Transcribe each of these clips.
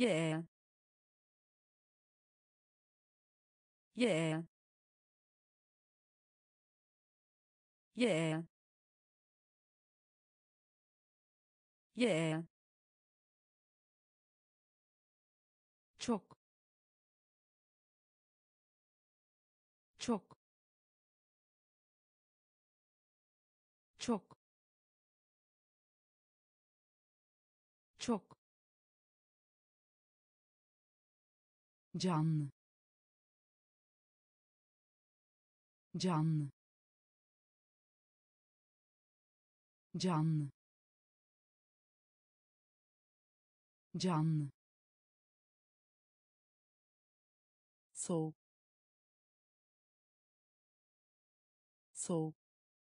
ye ye ye ye çok çok çok çok canlı canlı canlı canlı soğuk soğuk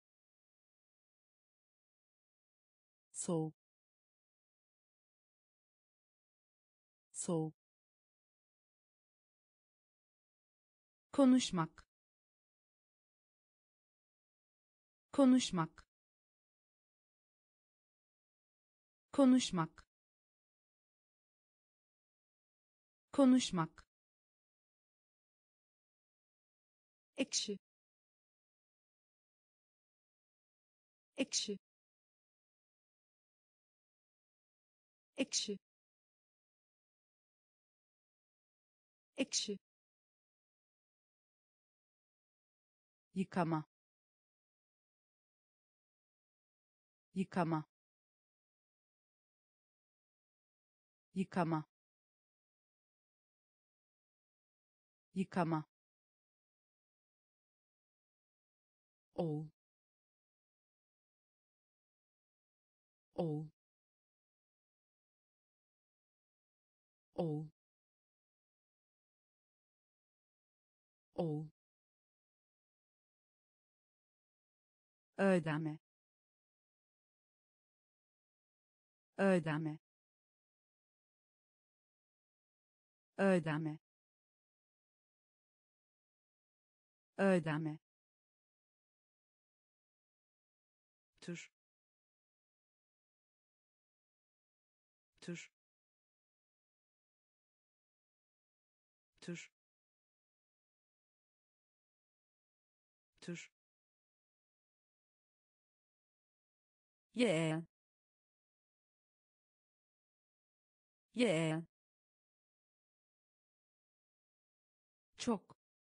soğuk soğuk konuşmak konuşmak konuşmak konuşmak ekşi ekşi ekşi ekşi yıkama yıkama yıkama yıkama ol ol ol ol ödeme ödeme ödeme ödeme tür tür tür tür ye ye çok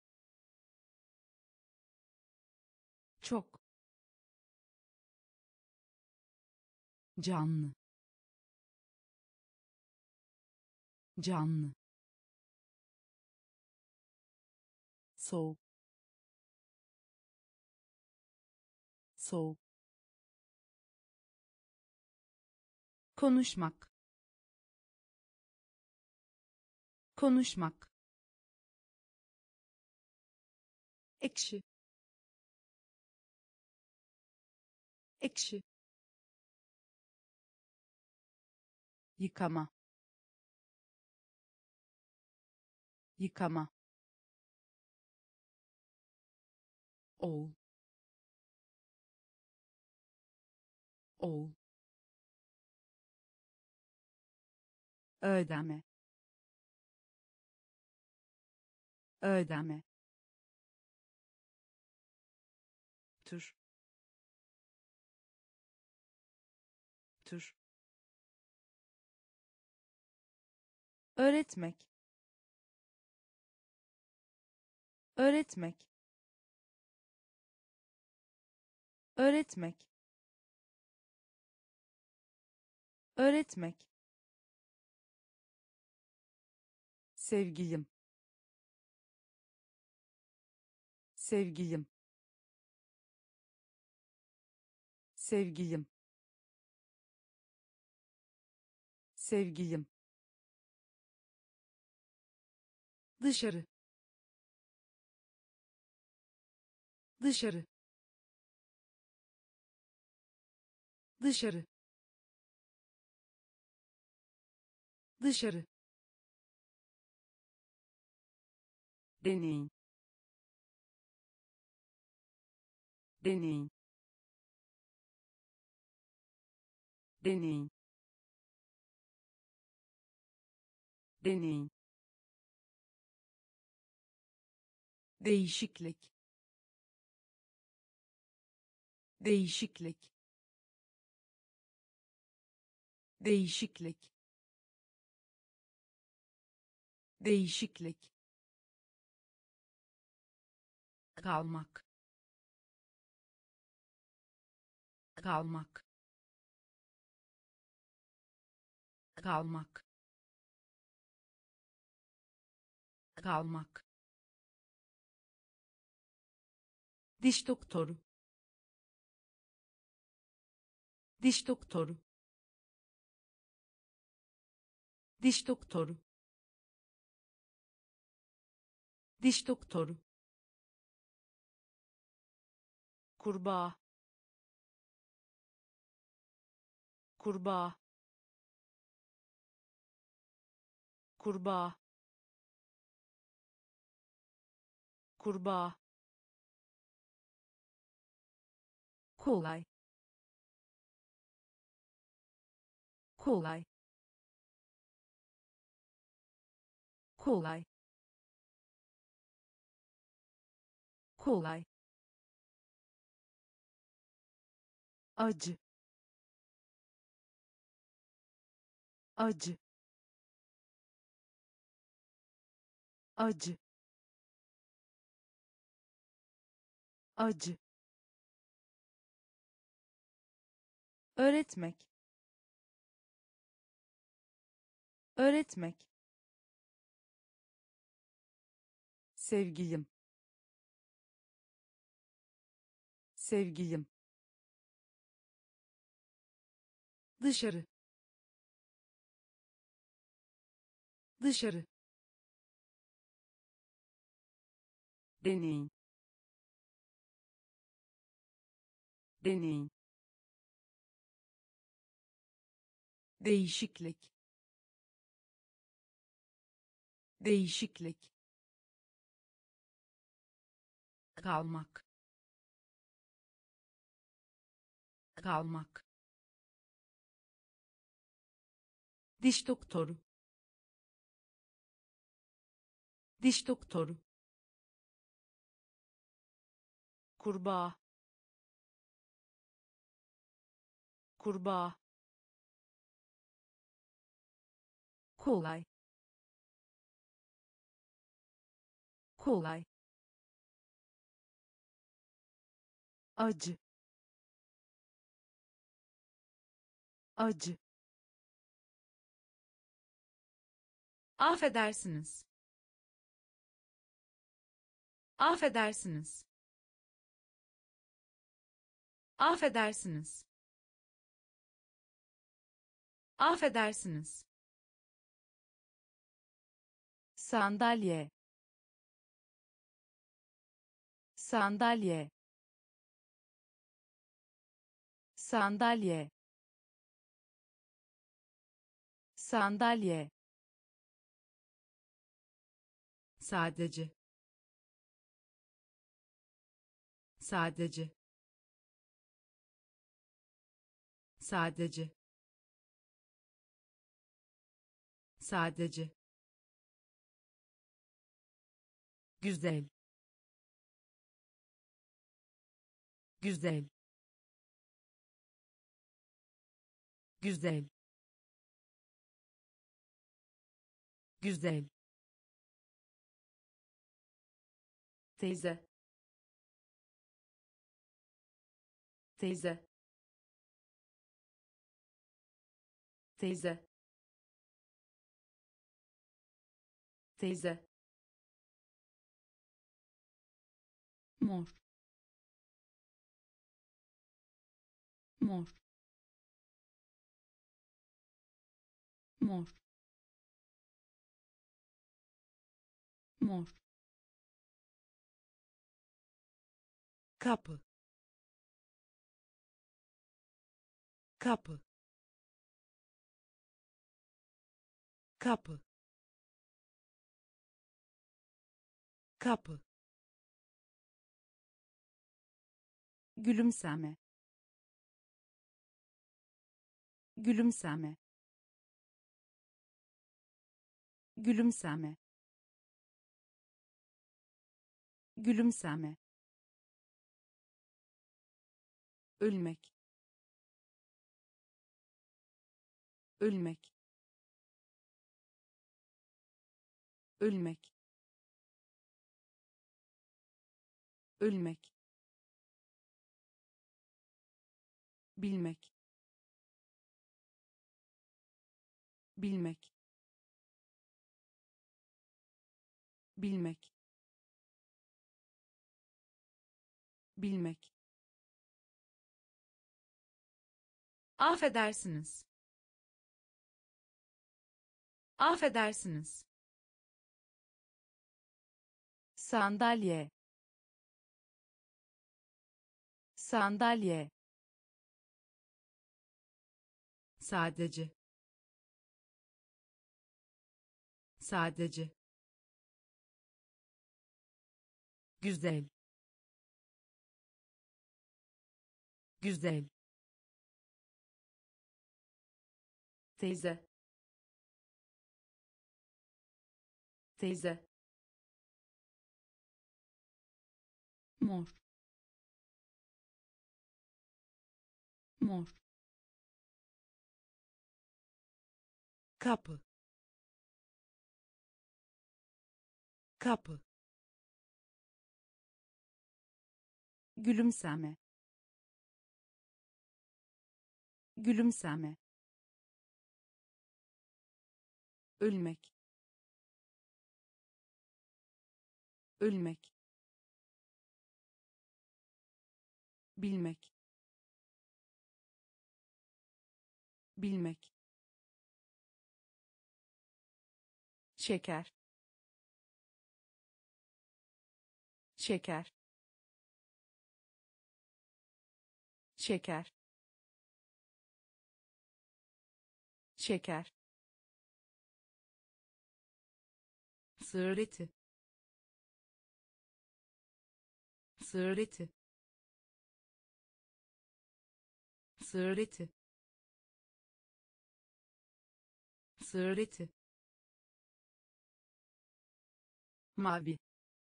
çok canlı canlı soğuk soğuk konuşmak konuşmak ekşi ekşi yıkama yıkama ol ol ödeme ödeme tür tür öğretmek öğretmek öğretmek öğretmek sevgilim sevgilim sevgilim sevgilim dışarı dışarı dışarı dışarı deney deney deney deney, değişiklik, değişiklik, değişiklik, değişiklik, kalmak, kalmak, kalmak, kalmak, diş doktoru, diş doktoru, diş doktoru, diş doktoru, kurbağa, kurbağa, kurbağa, kurbağa, kolay, kolay, kolay, kolay, acı, acı, acı, acı, öğretmek, öğretmek, sevgilim, sevgilim, dışarı, dışarı, deney, deney, değişiklik, değişiklik, kalmak, kalmak, diş doktoru, diş doktoru, kurbağa, kurbağa, kolay, kolay, acı, acı, affedersiniz, affedersiniz, affedersiniz, affedersiniz, sandalye, sandalye, sandalye, sandalye, sadece, sadece, sadece, sadece, güzel, güzel, güzel, güzel, teyze, teyze, teyze, teyze, mor, mor, mor, mor, kapı, kapı, kapı, kapı, gülümseme, gülümseme, gülümseme, gülümseme, ölmek, ölmek, ölmek, ölmek, bilmek, bilmek, bilmek, bilmek. Affedersiniz, affedersiniz. Sandalye, sandalye. Sadece, sadece. Güzel, güzel. Teyze, teyze. Mor. Mor. Kapı. Kapı. Gülümseme, gülümseme, ölmek, ölmek, bilmek, bilmek. Şeker, şeker, şeker, şeker. Sığır eti, sığır eti, sığır eti, sığır eti. Mavi,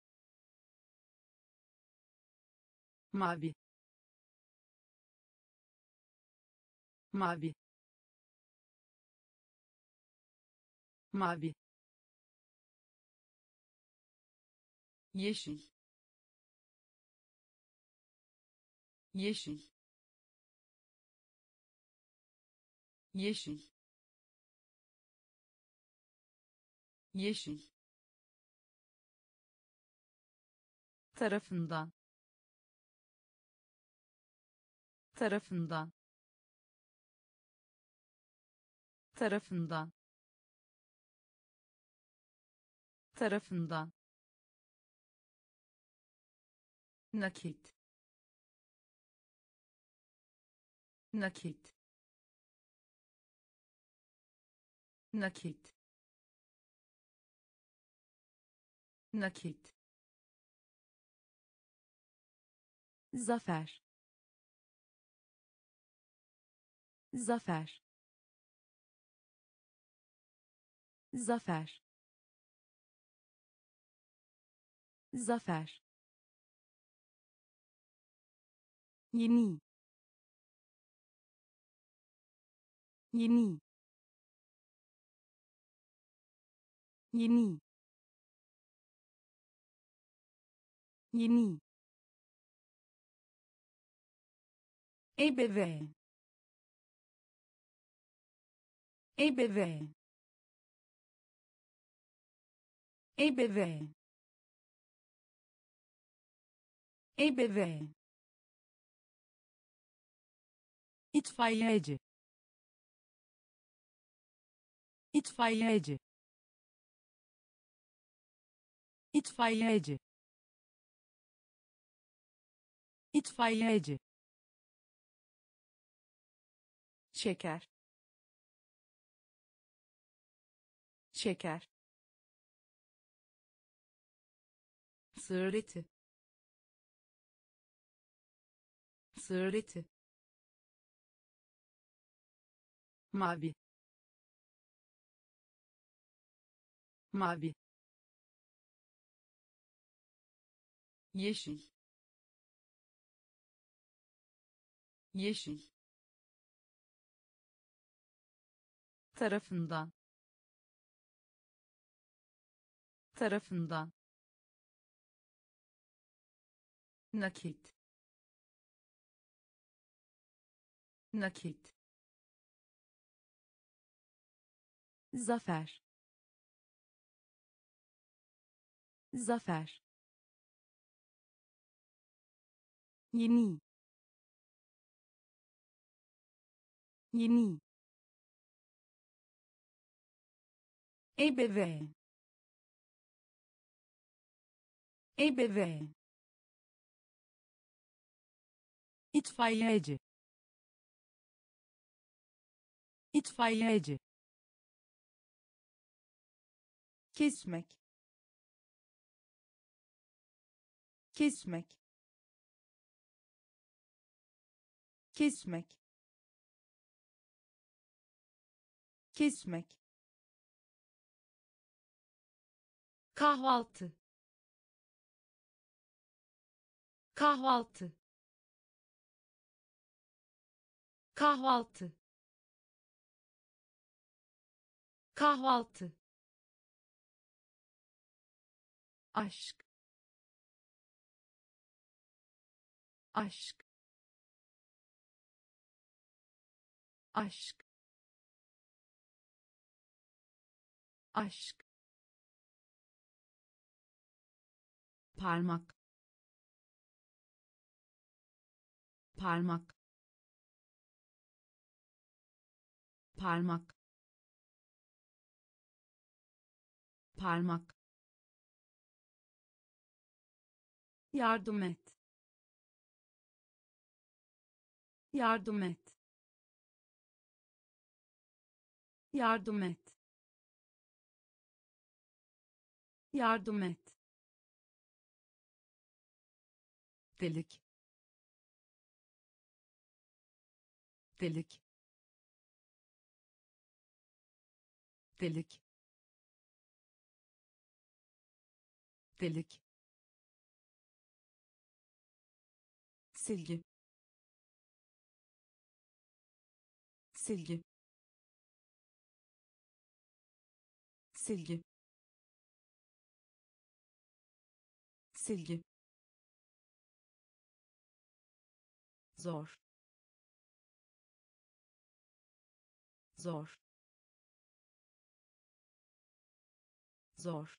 mavi, mavi, mavi. Yeşil, yeşil, yeşil, yeşil. Tarafından, tarafından, tarafından, tarafından. Nakit, nakit, nakit, nakit. Zafer, zafer, zafer, zafer. Yeni, yeni, yeni, yeni. Ebeveyn, ebeveyn, ebeveyn, ebeveyn. İtfaiyeci, itfaiyeci, itfaiyeci, itfaiyeci. Şeker, şeker. Sığır eti, sığır eti. Mavi, mavi, yeşil, yeşil, tarafından, tarafından, nakit, nakit, zafer, zafer, yeni, yeni, ebeveyn, ebeveyn, itfaiyeci, itfaiyeci, kesmek, kesmek, kesmek, kesmek, kahvaltı, kahvaltı, kahvaltı, kahvaltı, aşk, aşk, aşk, aşk, parmak, parmak, parmak, parmak, yardım et, yardım et, yardım et, yardım et, delik, delik, delik, delik, silgi, silgi, silgi, silgi, zor, zor, zor,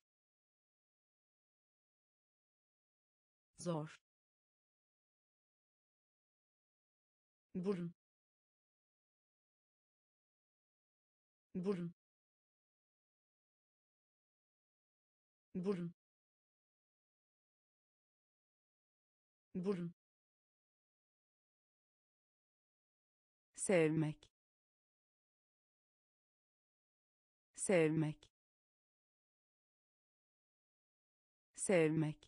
zor, burun, burun, burun, burun, sevmek, sevmek, sevmek,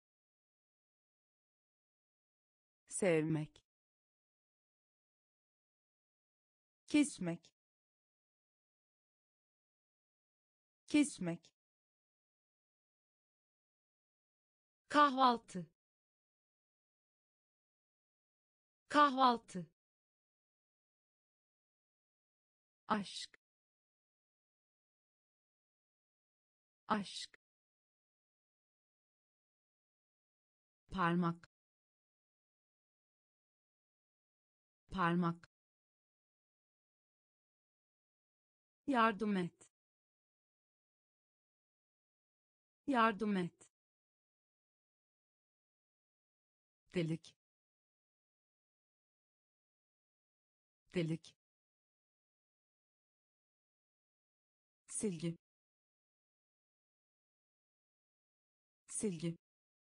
sevmek, kesmek, kesmek, kahvaltı, kahvaltı, aşk, aşk, parmak, parmak, yardım et, yardım et, delik, delik, silgi, silgi,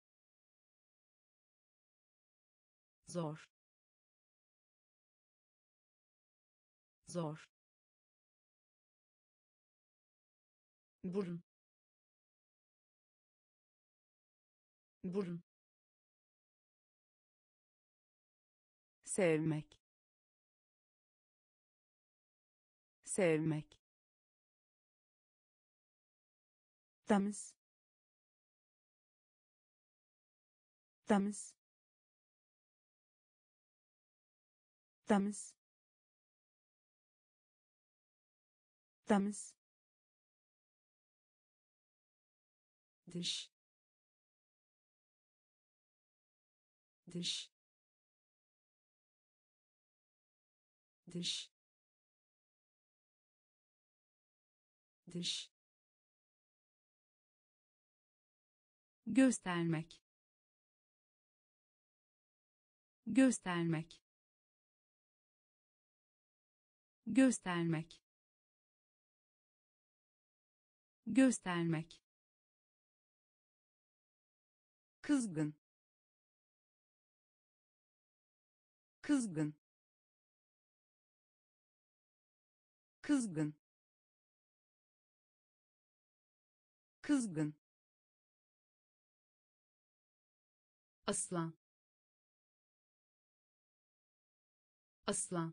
zor, zor, burun, burun, sevmek, sevmek, temiz, temiz, temiz, temiz, dış, dış, dış, dış, göstermek, göstermek, göstermek, göstermek, kızgın, kızgın, kızgın, kızgın, aslan, aslan,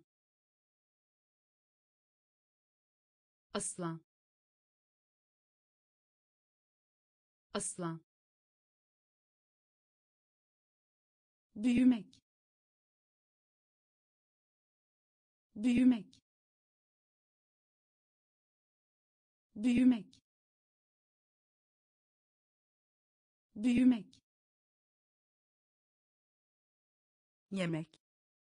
aslan, aslan, büyümek, büyümek, büyümek, büyümek, yemek,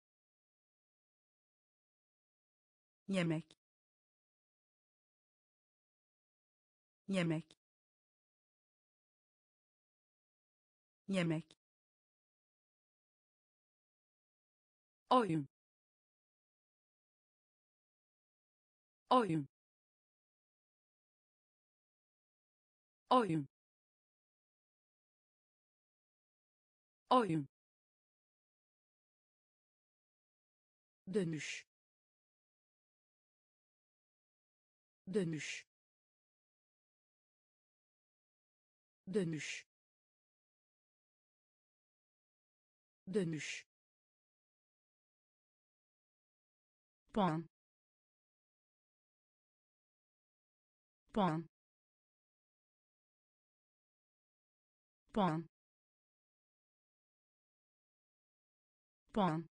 yemek, yemek, yemek, oyun, oyun, oyun, oyun, dönüş, dönüş, dönüş, dönüş, puan, puan, puan, puan,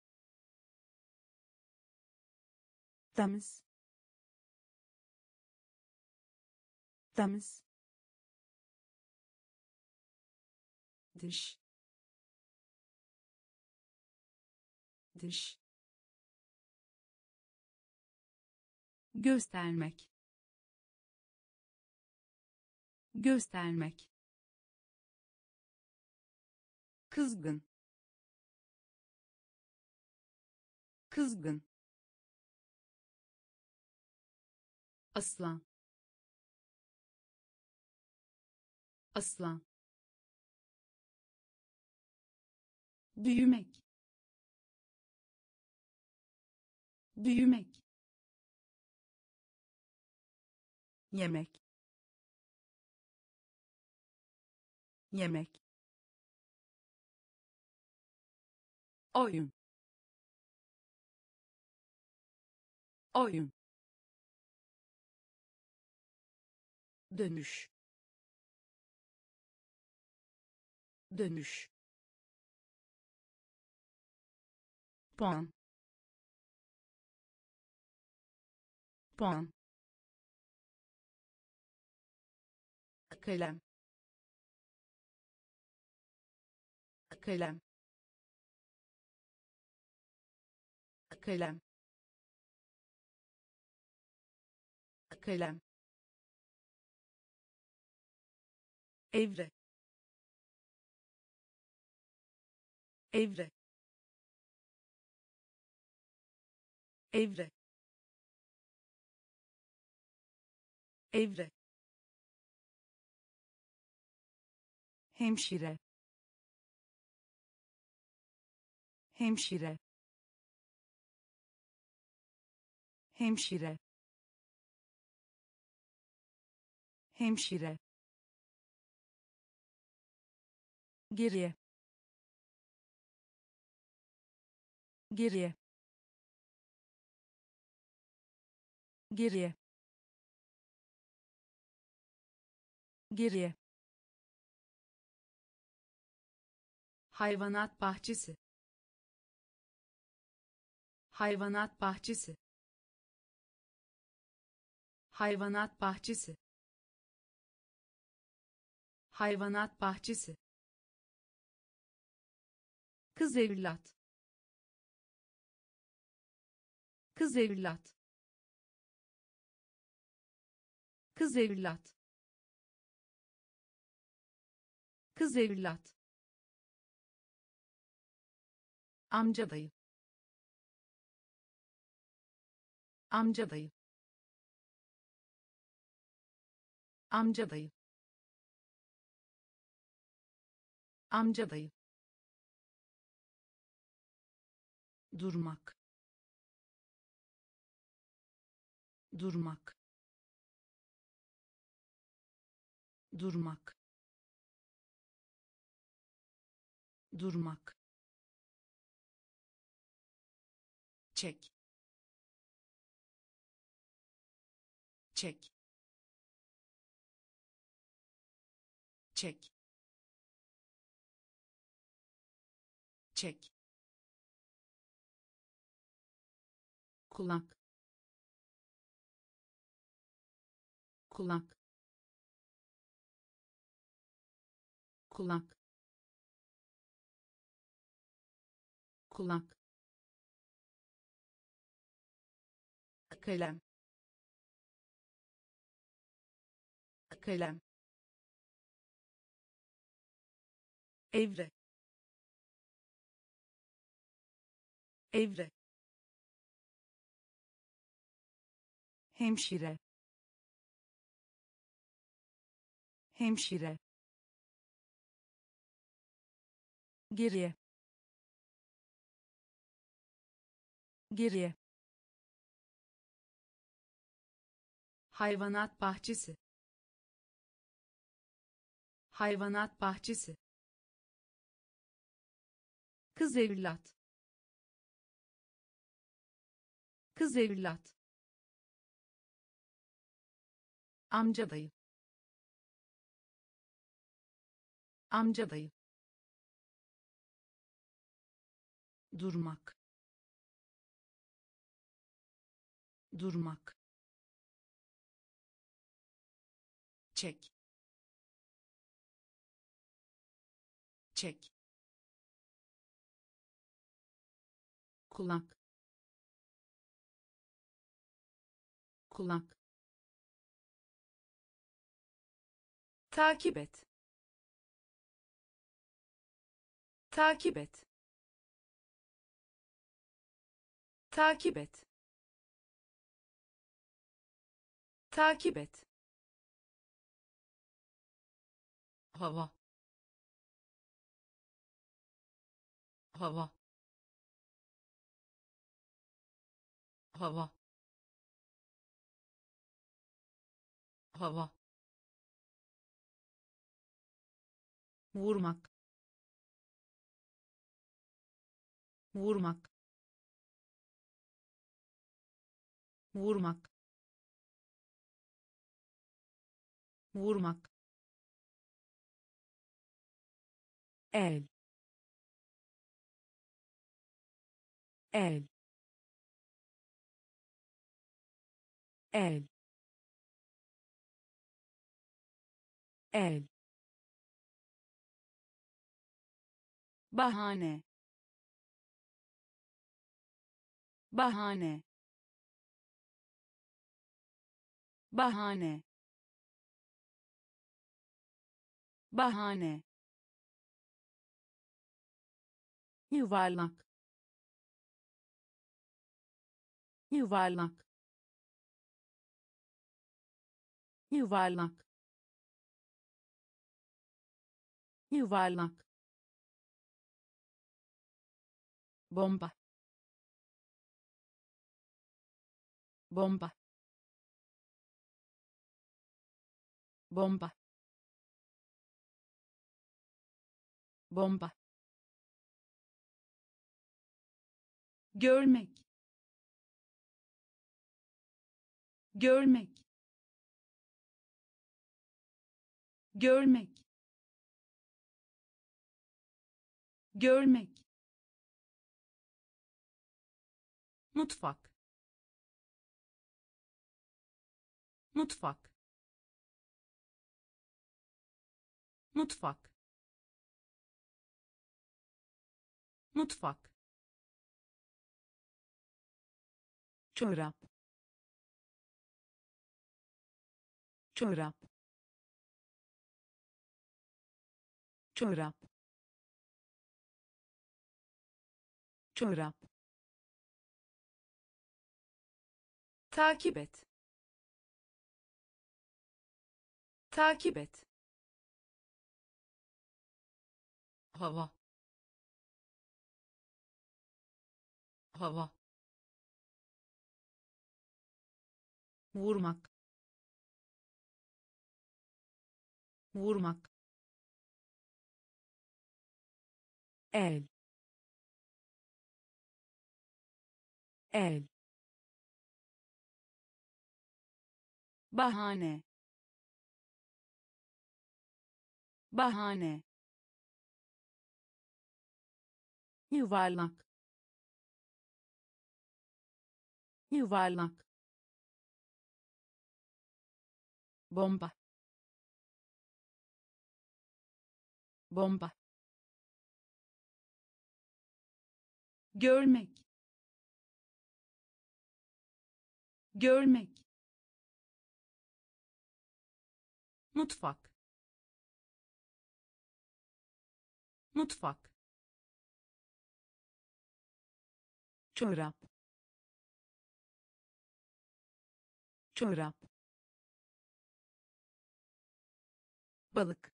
temiz, temiz, dış, dış, göstermek, göstermek, kızgın, kızgın, aslan, aslan, büyümek, büyümek, yemek, yemek, oyun, oyun, dönüş, dönüş, puan, puan, kalem, kalem, kalem, kalem, evre, evre, evre, evre, hemşire, hemşire, hemşire, hemşire, geriye, geriye, geriye, geriye, hayvanat bahçesi, hayvanat bahçesi, hayvanat bahçesi, hayvanat bahçesi, kız evlat, kız evlat, kız evlat, kız evlat, amca dayı, amca dayı, amca dayı, amca dayı, durmak, durmak, durmak, durmak, çek, çek, çek, çek, kulak, kulak, kulak, kulak, kalem, kalem, evre, evre, hemşire, hemşire, geriye, geriye, hayvanat bahçesi, hayvanat bahçesi, kız evlat, kız evlat, amca dayı, amca dayı, durmak, durmak, çek, çek, kulak, kulak, takip et, takip et, takip et, takip et, hava, hava, hava, hava, vurmak, vurmak, vurmak, vurmak, el, el, el, el, bahane, bahane, bahane, bahane, yuvarlak, yuvarlak, yuvarlak, yuvarlak, bomba, bomba, bomba, bomba, görmek, görmek, görmek, görmek, mutfak, mutfak, mutfak, mutfak, çorap, çorap, çorap, çorap, takip et, takip et, hava, hava, vurmak, vurmak, el, el, bahane, bahane, yuvarlak, yuvarlak, bomba, bomba, görmek, görmek, mutfak, mutfak, çorap, çorap, balık,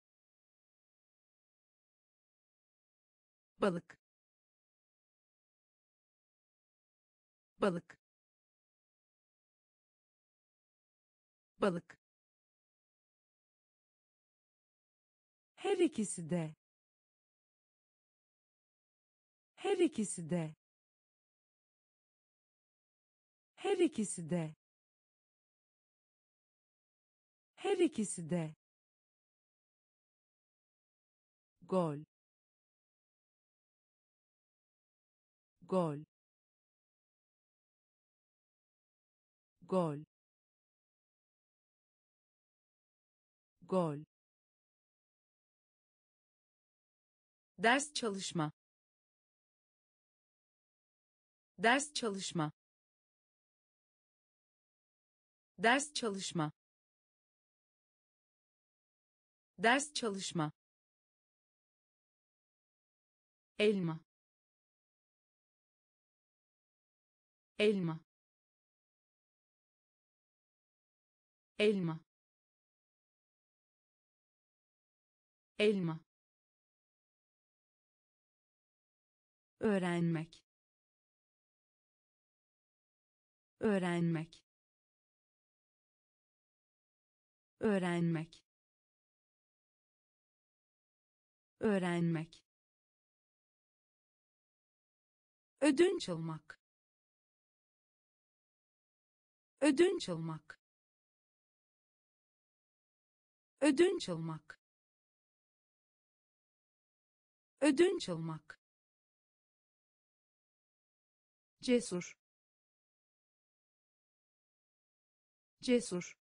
balık, balık, balık, her ikisi de, her ikisi de, her ikisi de, her ikisi de, gol, gol, gol, gol, ders çalışma, ders çalışma, ders çalışma, ders çalışma, elma, elma, elma, elma, öğrenmek, öğrenmek, öğrenmek, öğrenmek, ödünç almak, ödünç almak, ödünç almak, ödünç almak, cesur, cesur,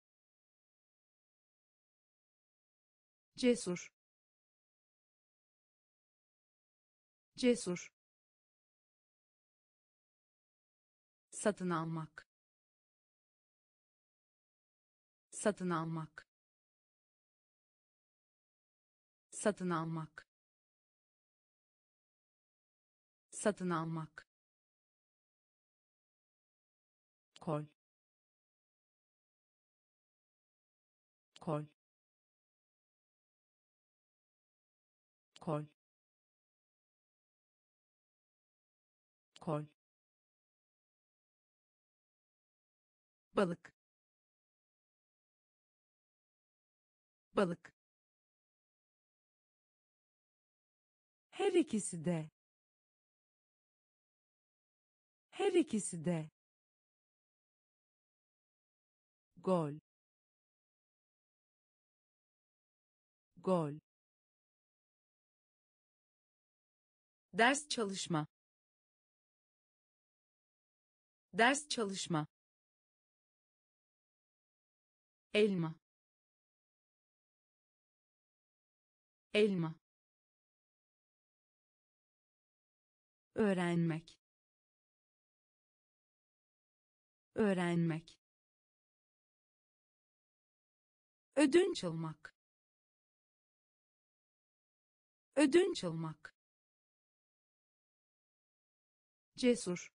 cesur, cesur, satın almak, satın almak, satın almak, satın almak, kol, kol, kol, kol, balık, balık, her ikisi de, her ikisi de, gol, gol, ders çalışma, ders çalışma, elma, elma, öğrenmek, öğrenmek, ödünç almak, ödünç almak, cesur,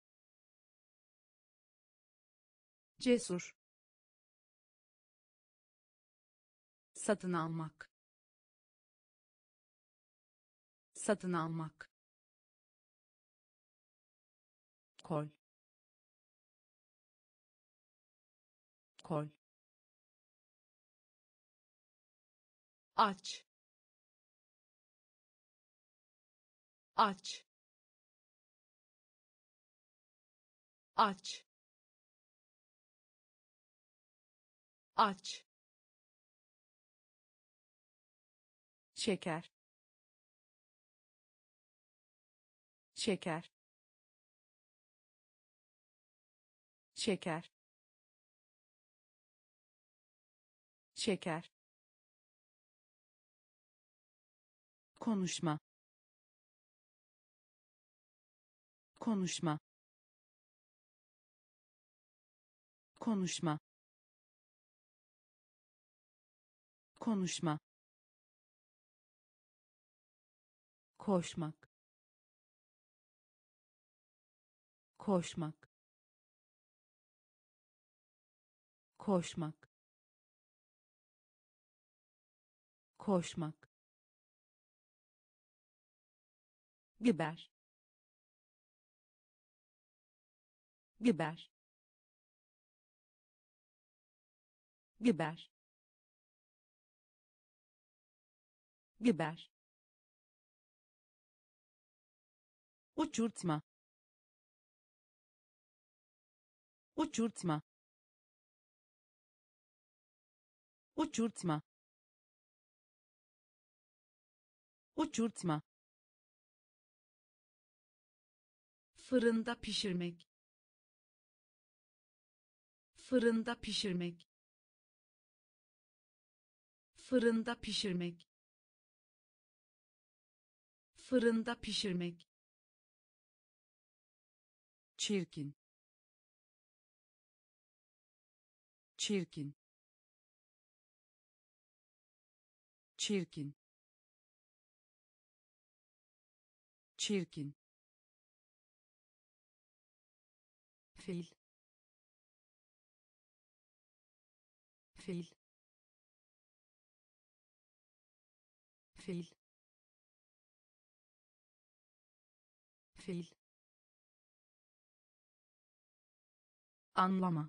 cesur, satın almak, satın almak, kol, kol, aç, aç, aç, aç, şeker, şeker, şeker, şeker, konuşma, konuşma, konuşma, konuşma, koşmak, koşmak, koşmak, koşmak, biber, biber, biber, biber, uçurtma, uçurtma, uçurtma, uçurtma, fırında pişirmek, fırında pişirmek, fırında pişirmek, fırında pişirmek, çirkin, çirkin, çirkin, çirkin, fil, fil, fil, fil, anlama,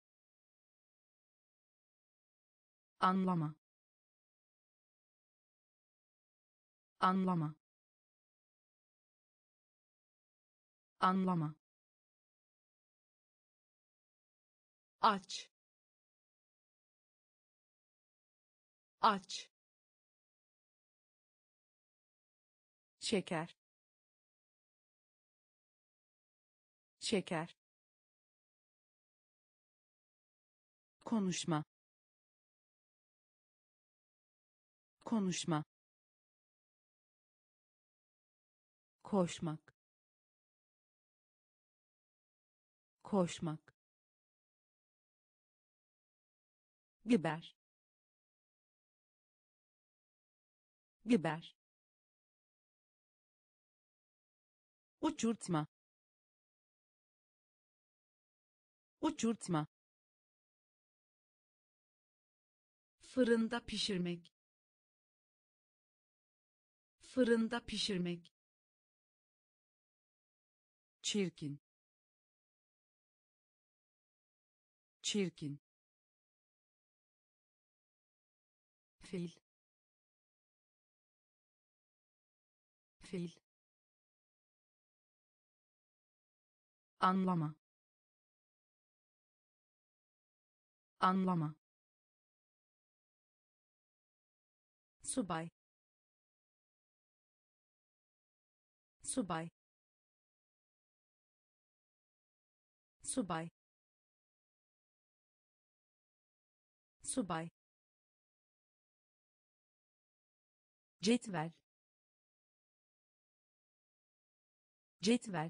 anlama, anlama, anlama, aç, aç, şeker, şeker, konuşma, konuşma, koşmak, koşmak, biber, biber, uçurtma, uçurtma, fırında pişirmek, fırında pişirmek, çirkin, çirkin, fil, fil, anlama, anlama, subay, subay, subay, subay, cetvel, cetvel,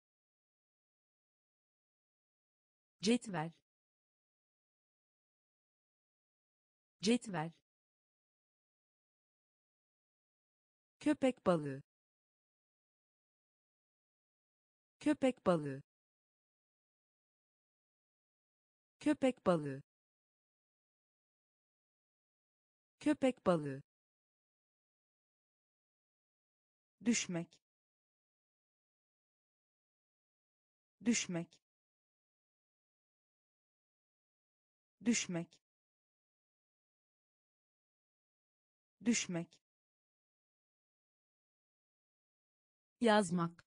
cetvel, cetvel, köpek balığı, köpek balığı, köpek balığı, köpek balığı, düşmek, düşmek, düşmek, düşmek, yazmak,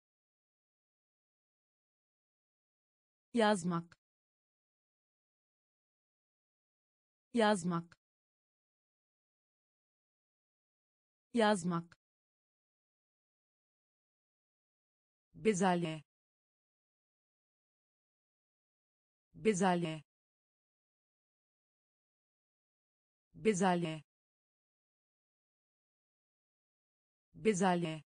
yazmak, yazmak, yazmak, bezelye, bezelye, bezelye, bezelye,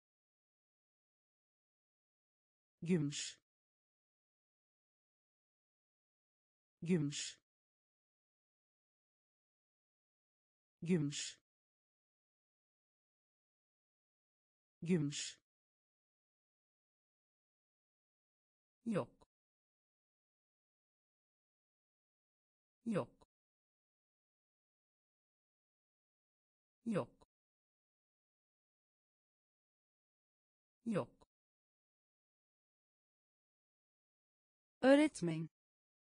gümüş, gümüş, gümüş, gümüş, yok, yok, yok, yok, öğretmen,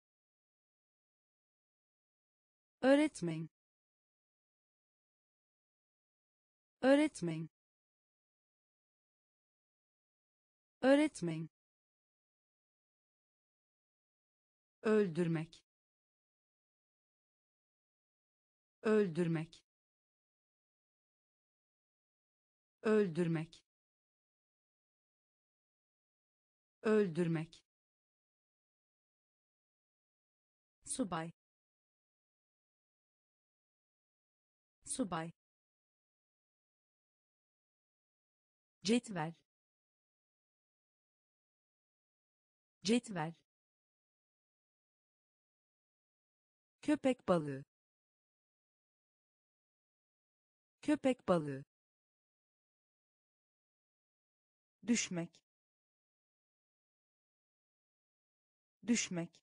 öğretmen, öğretmen, öğretmen, öldürmek, öldürmek, öldürmek, öldürmek, subay, subay, cetvel, cetvel, köpek balığı, köpek balığı, düşmek, düşmek,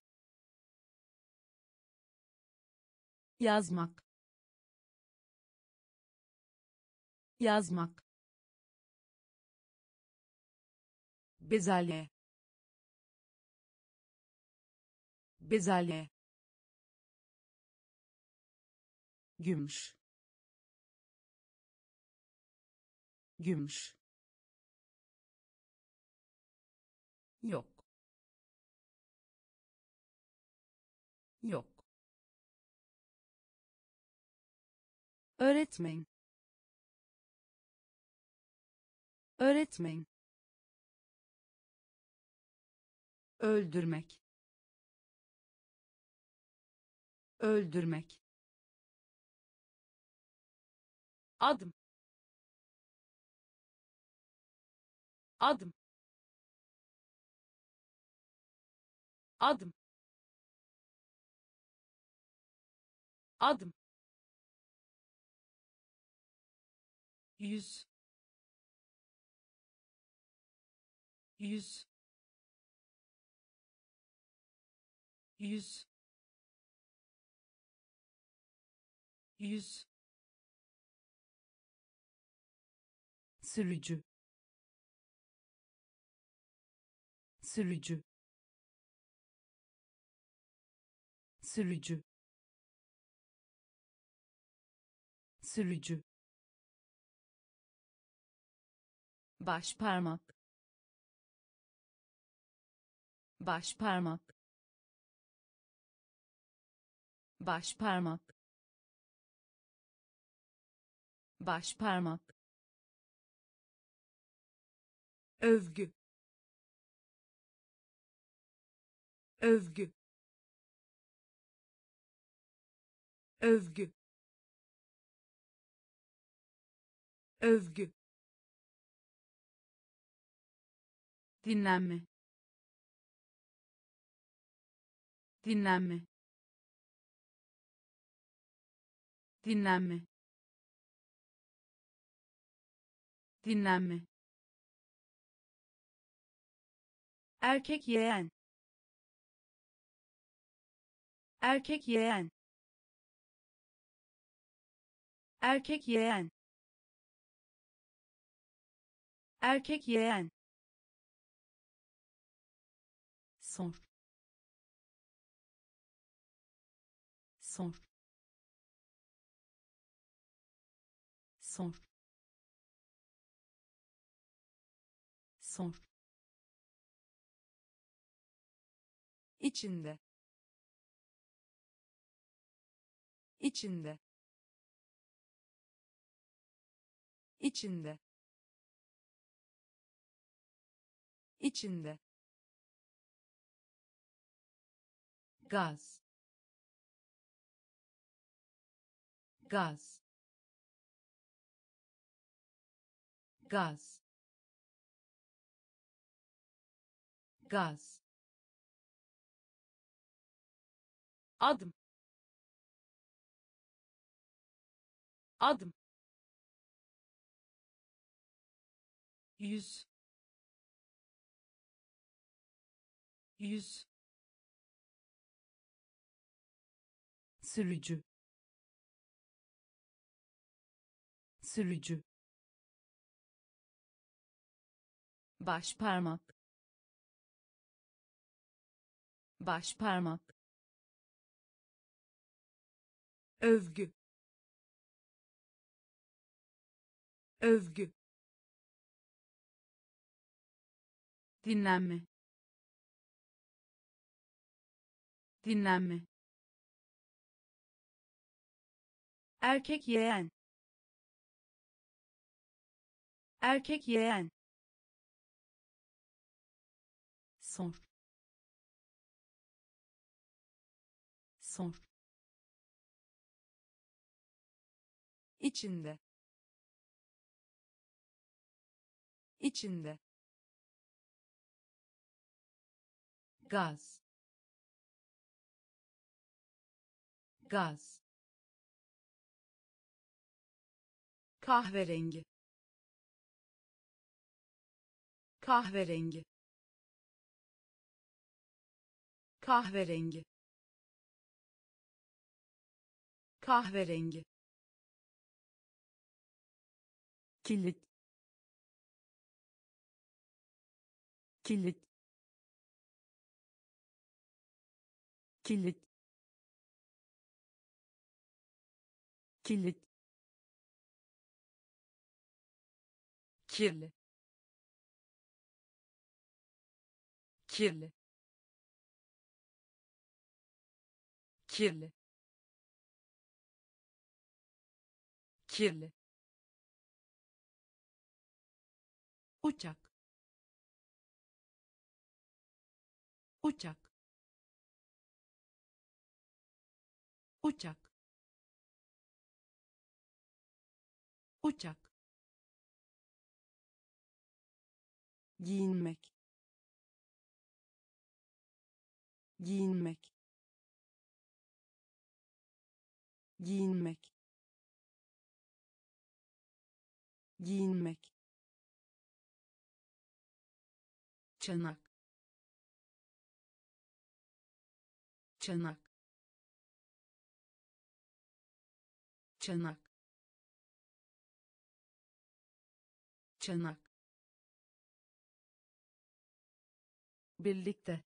yazmak, yazmak, bezelye, bezelye, gümüş, gümüş, yok, yok, öğretmen, öğretmen, öldürmek, öldürmek, adım, adım, adım, adım, yüz, yüz, yüz, yüz, sürücü, sürücü, sürücü, sürücü, baş parmak, baş parmak, baş parmak, Başparmak. övgü, övgü, övgü, övgü, dinlenme, dinlenme, dinlenme, dinlenme, erkek yeğen, erkek yeğen, erkek yeğen, erkek yeğen, Sor. Sor. Sor. Sor. içinde, içinde, içinde, içinde, Gaz. Gaz. Gaz. Gaz. adım, adım, yüz, yüz, Sürücü. Sürücü. Başparmak. Başparmak. övgü, övgü, dinlenme, dinlenme, erkek yeğen, erkek yeğen, Sor. Sor. içinde, içinde, Gaz. Gaz. kahverengi, kahverengi, kahverengi, kahverengi, Kilit. Kilit. Kilit. Kilit. kirli, kirli, kirli, kirli, Uçak. Uçak. Uçak. Uçak. giyinmek, giyinmek, giyinmek, giyinmek, Çanak. Çanak. Çanak. Çanak. Birlikte.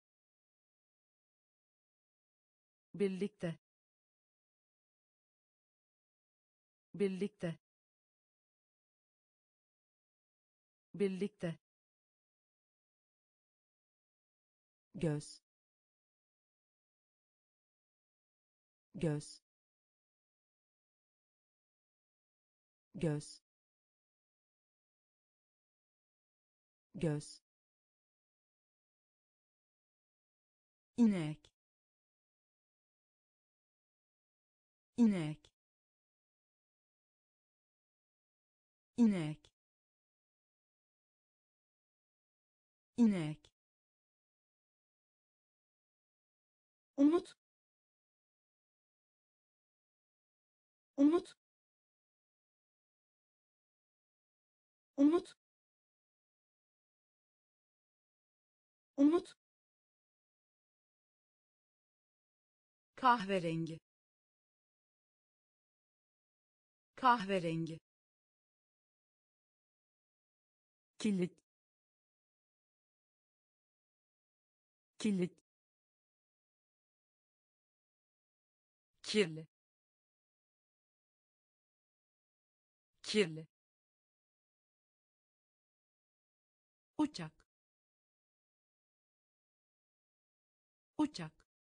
Birlikte. Birlikte. Birlikte. Göz. Göz. göz, göz, inek, inek, inek, inek, umut, umut, umut, umut, kahverengi, kahverengi, kilit, kilit, kirli, kirli, uçak, uçak,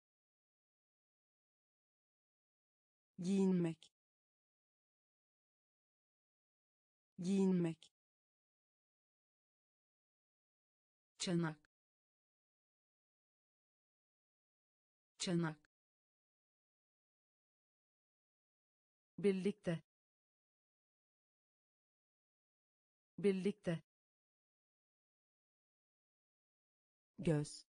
giyinmek, giyinmek, çanak, çanak, birlikte, birlikte, göz,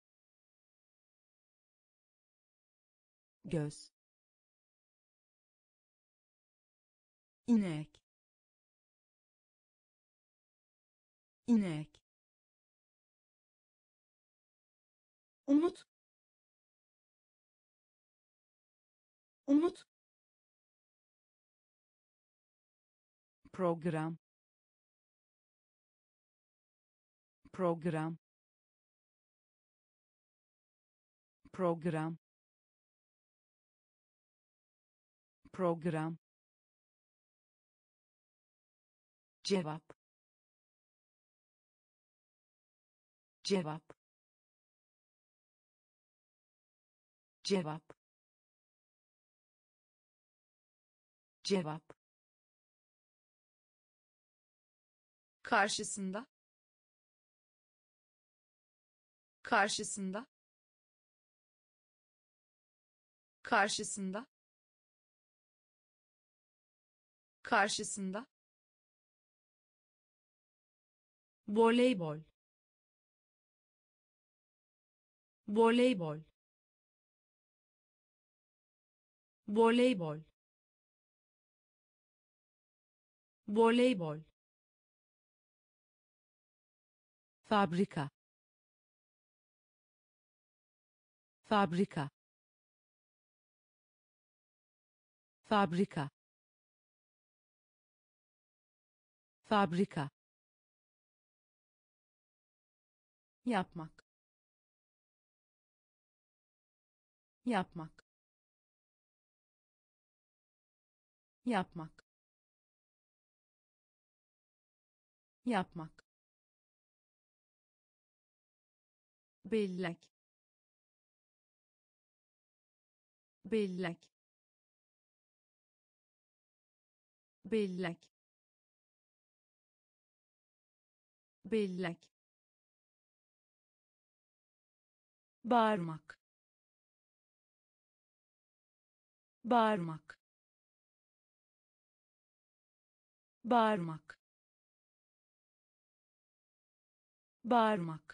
göz, inek, inek, umut, umut, program, program, program, program, cevap, cevap, cevap, cevap, karşısında, karşısında, karşısında, karşısında, voleybol, voleybol, voleybol, voleybol, fabrika, fabrika, fabrika, fabrika, yapmak, yapmak, yapmak, yapmak, bellek, bellek, bellek, bellek, bağırmak, bağırmak, bağırmak, bağırmak,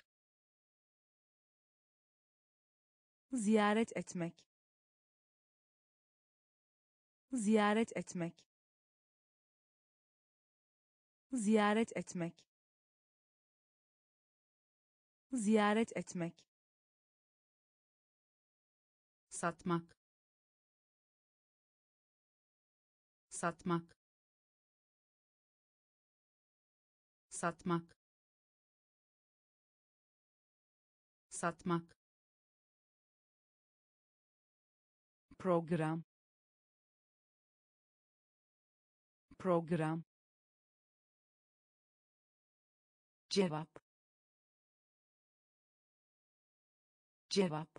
ziyaret etmek, ziyaret etmek, ziyaret etmek, ziyaret etmek, satmak, satmak, satmak, satmak, program, program, cevap, cevap,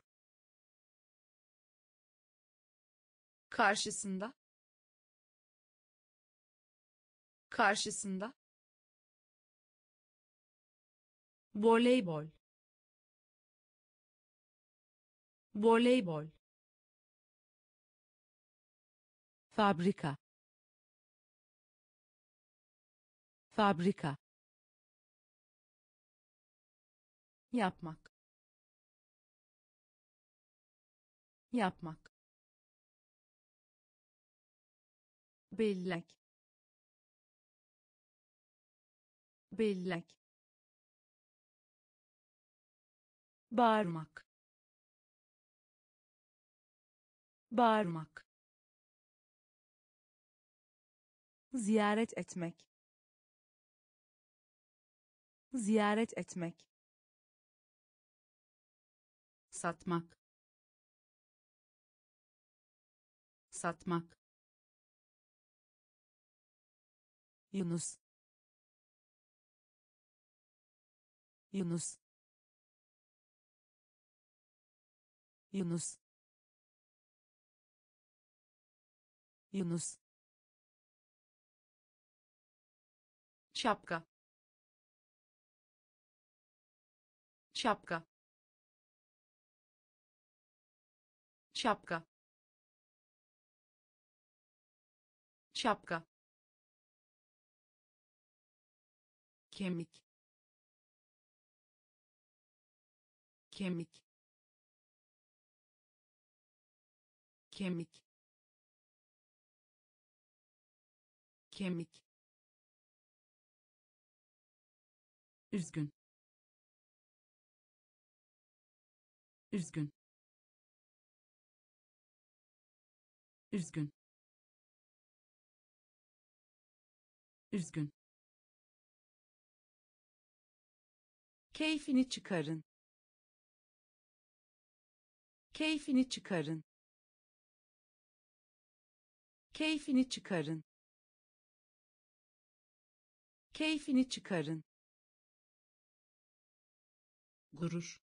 karşısında, karşısında, voleybol, voleybol, fabrika, fabrika, yapmak, yapmak, bellek, bellek, bağırmak, bağırmak, ziyaret etmek, ziyaret etmek, satmak, satmak, Yunus, Yunus, Yunus, Yunus, şapka, şapka, şapka, şapka, kemik, kemik, kemik, kemik, üzgün, üzgün, üzgün, üzgün, keyfini çıkarın, keyfini çıkarın, keyfini çıkarın, keyfini çıkarın, gurur,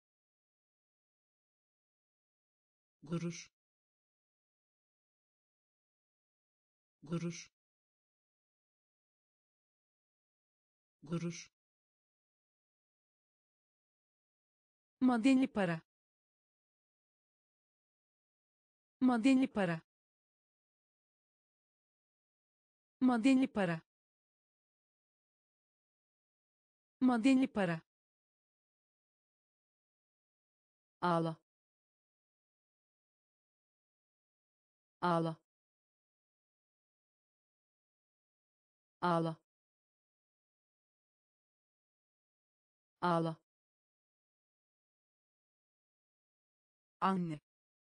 gurur, gurur, gurur, madeni para, madeni para, madeni para, madeni para, ağla, ağla, ağla, ağla, anne,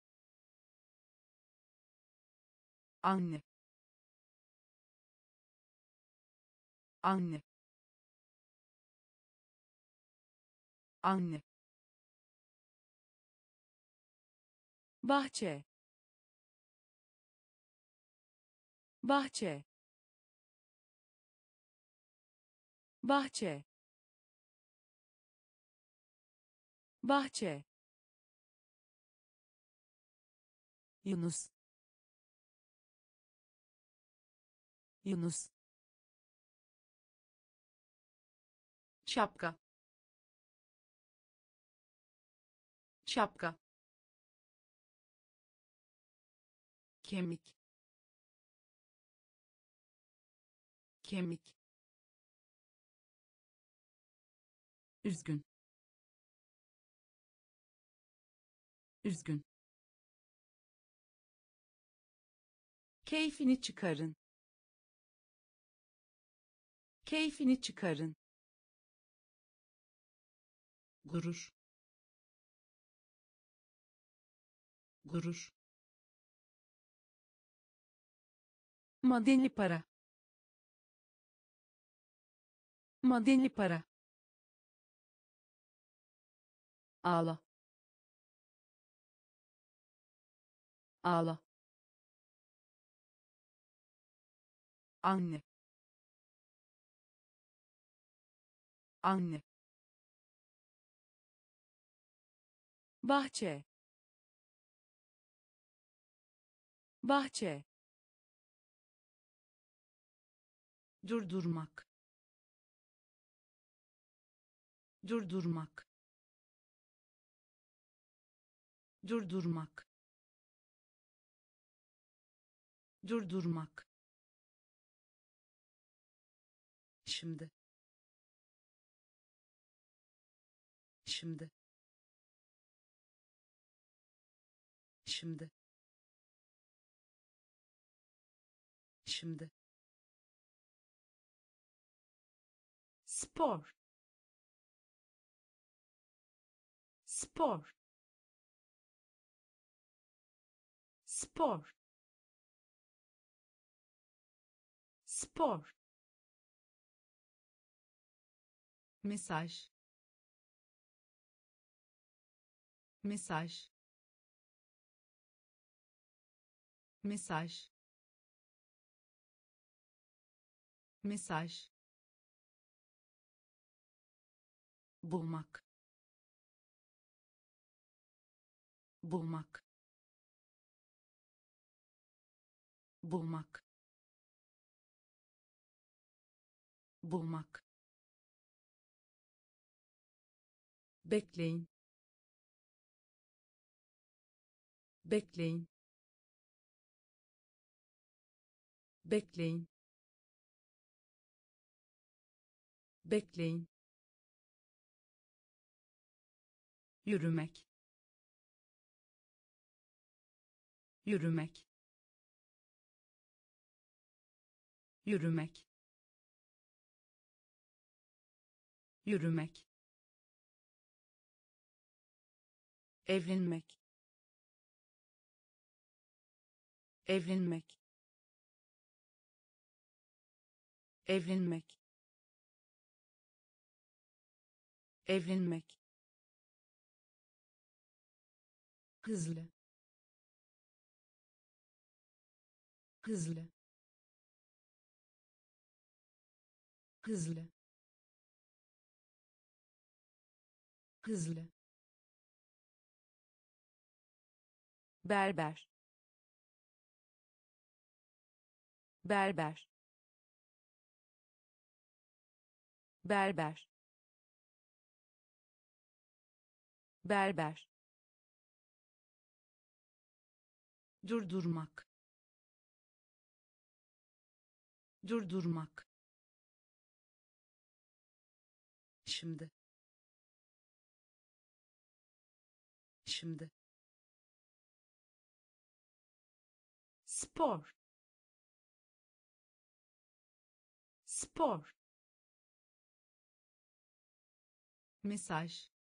anne, anne, anne, bahçe, bahçe, bahçe, bahçe, Yunus, Yunus, şapka, şapka, kemik, kemik, üzgün, üzgün, keyfini çıkarın, keyfini çıkarın, gurur, gurur, madeni para, madeni para, ağla, ağla, anne, anne, bahçe, bahçe, durdurmak, durdurmak, durdurmak, durdurmak. Şimdi, şimdi, şimdi, şimdi. Spor, spor, spor, spor. Mesaj, mesaj, mesaj, mesaj. Bulmak, bulmak, bulmak, bulmak. Bekleyin, bekleyin, bekleyin, bekleyin. Yürümek, yürümek, yürümek, yürümek. Evlenmek, evlenmek, evlenmek, evlenmek. Hızlı, hızlı, hızlı, hızlı. Berber, berber, berber, berber. Durdurmak, durdurmak. Şimdi, şimdi. Spor, spor. Mesaj,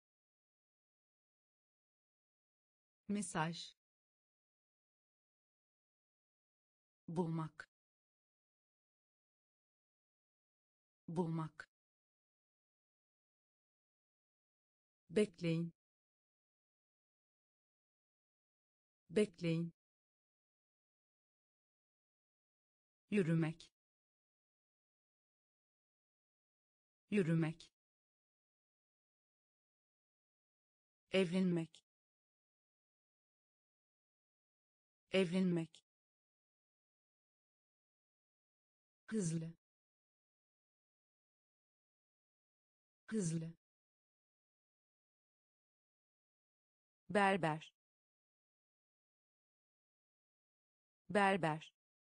mesaj. Bulmak, bulmak. Bekleyin, bekleyin. Yürümek, yürümek. Evlenmek, evlenmek. Hızlı, hızlı. Berber, berber.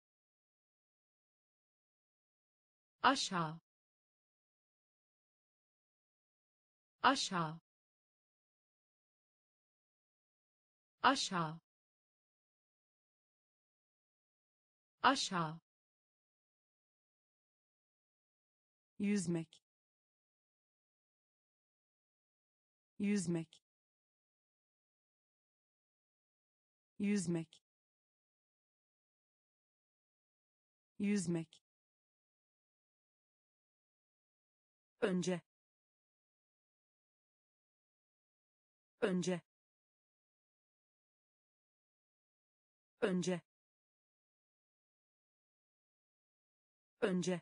Aşağı, aşağı, aşağı, aşağı. Yüzmek, yüzmek, yüzmek, yüzmek. Önce, önce, önce, önce.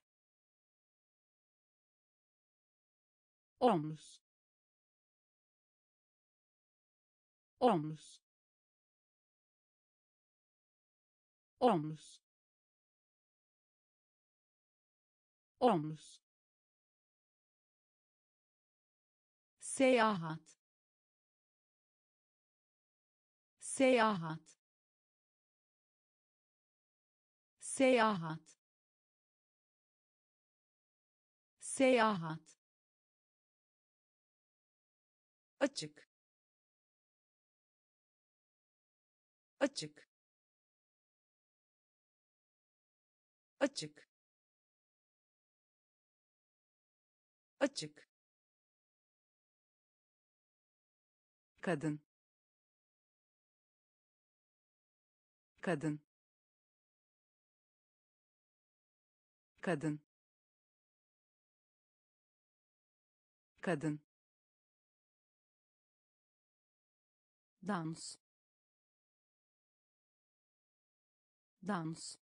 Omuz, omuz, omuz. omuz, seyahat, seyahat, seyahat, seyahat, açık, açık, açık, açık, kadın, kadın, kadın, kadın, dans, dans,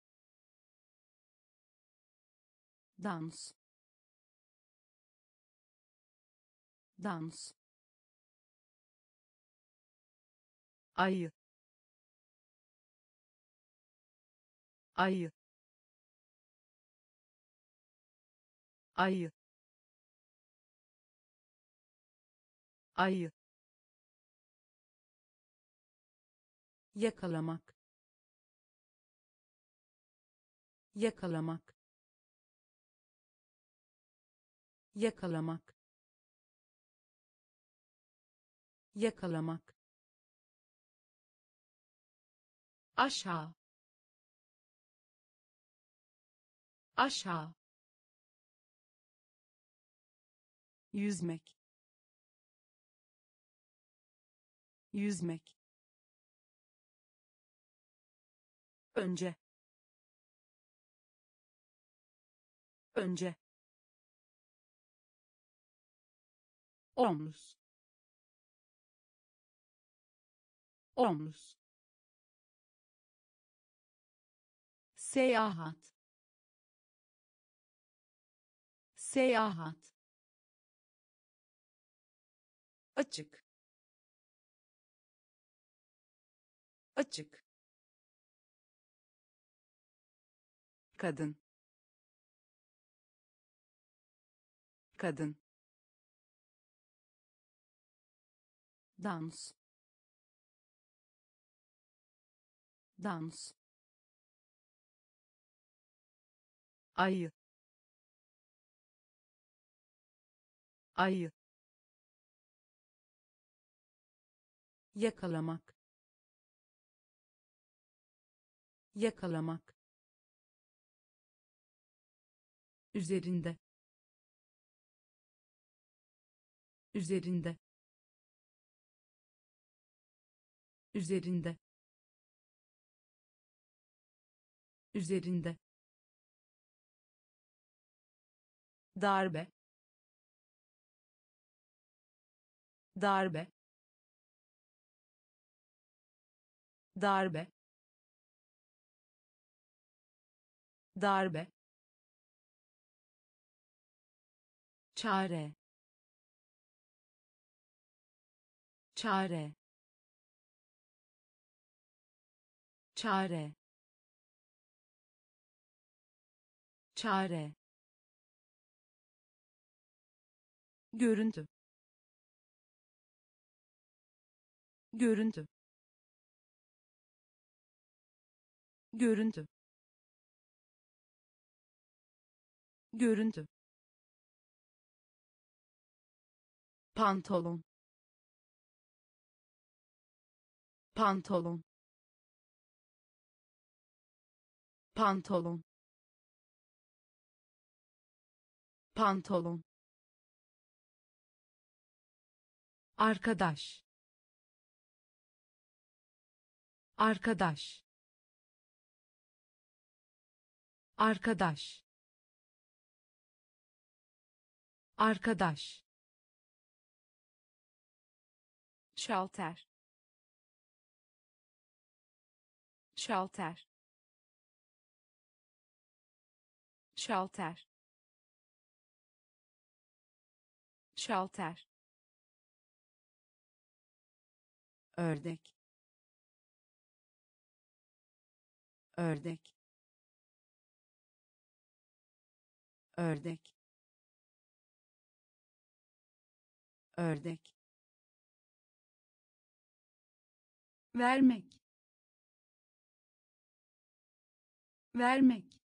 dans, dans, ayı, ayı, ayı, ayı, yakalamak, yakalamak, yakalamak, yakalamak, aşağı, aşağı, yüzmek, yüzmek, önce, önce, omuz, omuz, seyahat, seyahat, açık, açık, kadın, kadın, dans, dans, ayı, ayı, yakalamak, yakalamak, üzerinde, üzerinde, üzerinde, üzerinde, darbe, darbe, darbe, darbe, çare, çare, çare, çare, görüntü, görüntü, görüntü, görüntü, pantolon, pantolon, pantolon, pantolon, arkadaş, arkadaş, arkadaş, arkadaş, şalter, şalter, şalter, şalter, ördek, ördek, ördek, ördek, vermek, vermek,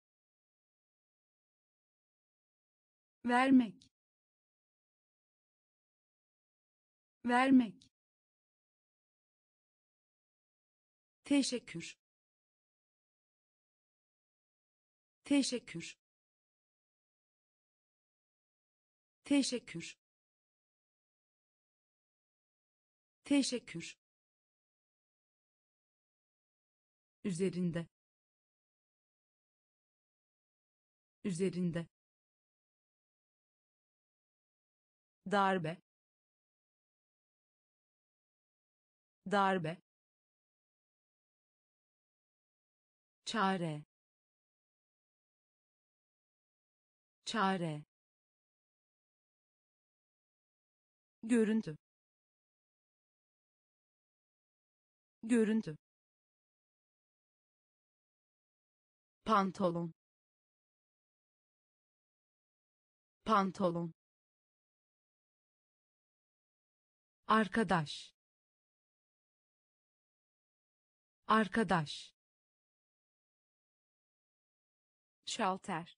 vermek, vermek, teşekkür, teşekkür, teşekkür, teşekkür, üzerinde, üzerinde, darbe, darbe, çare, çare, görüntü, görüntü, pantolon, pantolon, arkadaş, arkadaş, şalter,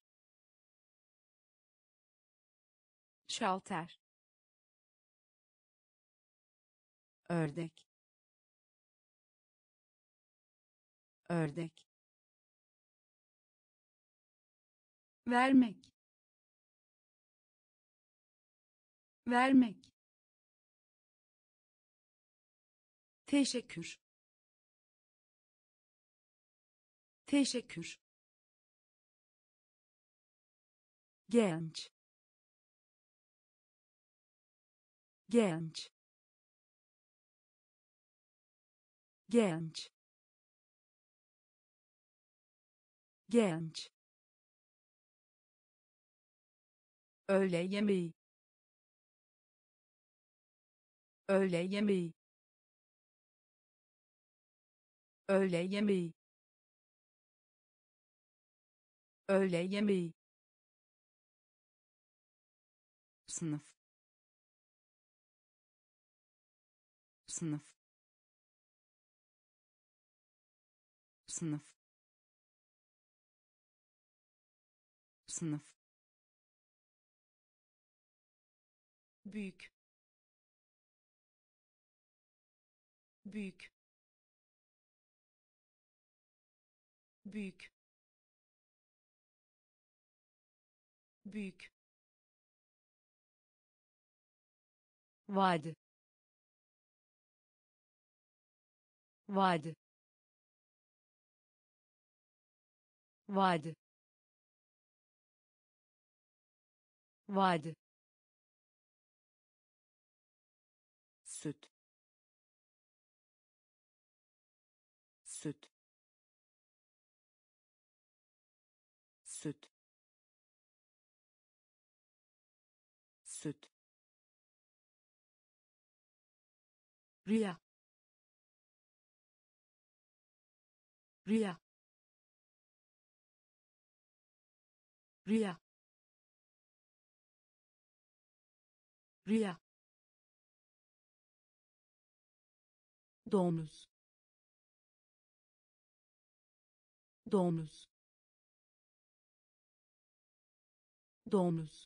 şalter, ördek, ördek, vermek, vermek, teşekkür, teşekkür, genç, genç, genç, genç, öğle yemeği, öğle yemeği, öğle yemeği, öğle yemeği, sınıf, sınıf, sınıf, sınıf, büyük, büyük, büyük, büyük, vadi, vadi, vadi, vadi, süt, süt, süt, süt, rüya, rüya, rüya, rüya, domuz, domuz, domuz,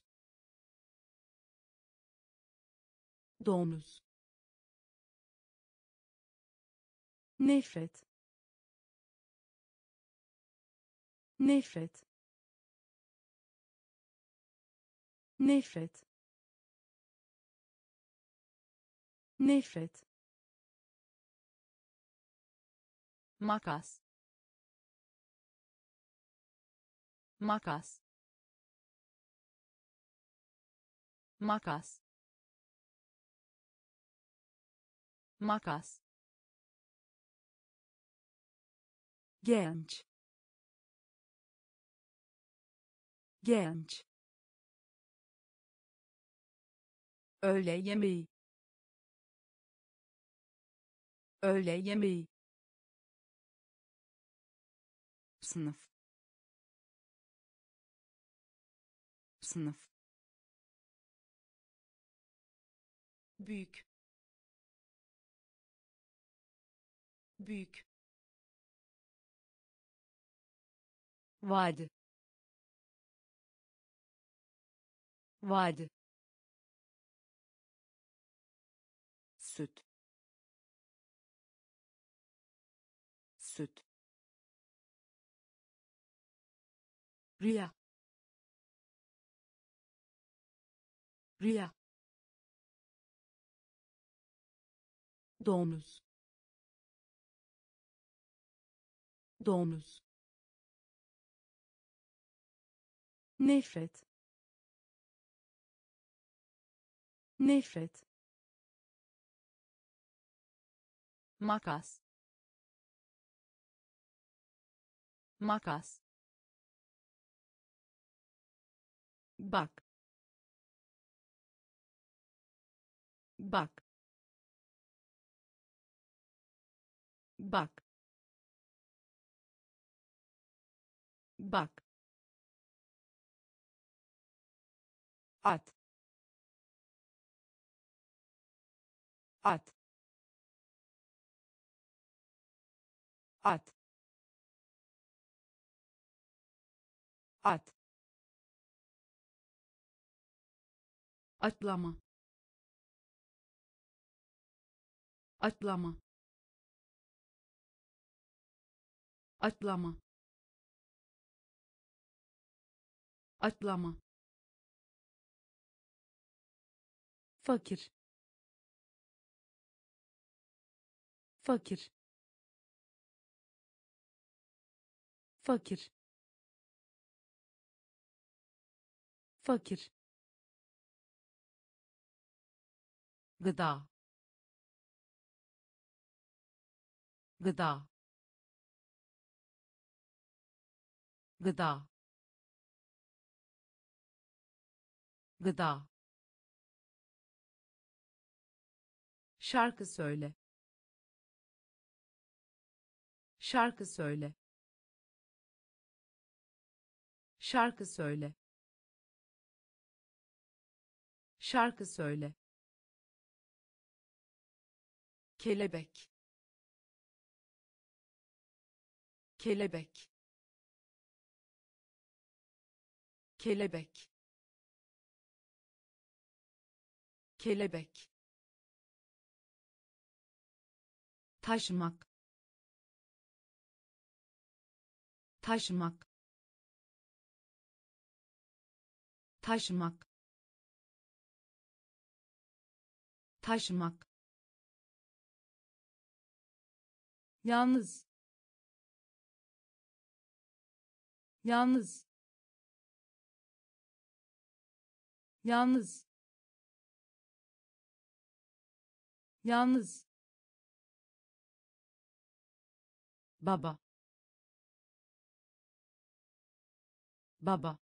domuz, nefret, nefret, nefret, nefret, makas, makas, makas, makas, genç, genç, öğle yemeği, öğle yemeği, sınıf, sınıf, büyük, büyük, vadi, vadi, süt, süt, rüya, rüya, domuz, domuz, nefret, nefret, makas, makas, bak, bak, bak, bak, at, at, at, at, atlama, atlama, atlama, atlama, fakir, fakir, fakir, fakir, gıda, gıda, gıda, gıda, şarkı söyle, şarkı söyle, şarkı söyle, şarkı söyle, kelebek, kelebek, kelebek, kelebek, taşımak, taşımak, taşımak, taşımak, yalnız, yalnız, yalnız, yalnız, baba, baba,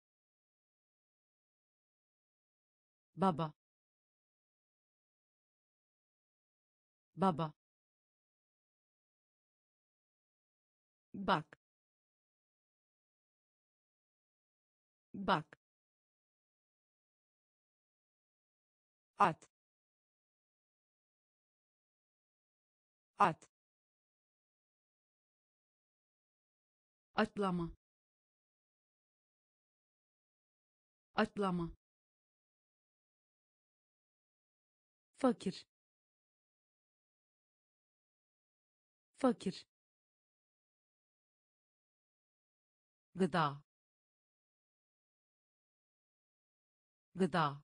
baba, baba, bak, bak, at, at, atlama, atlama, fakir, fakir, gıda, gıda,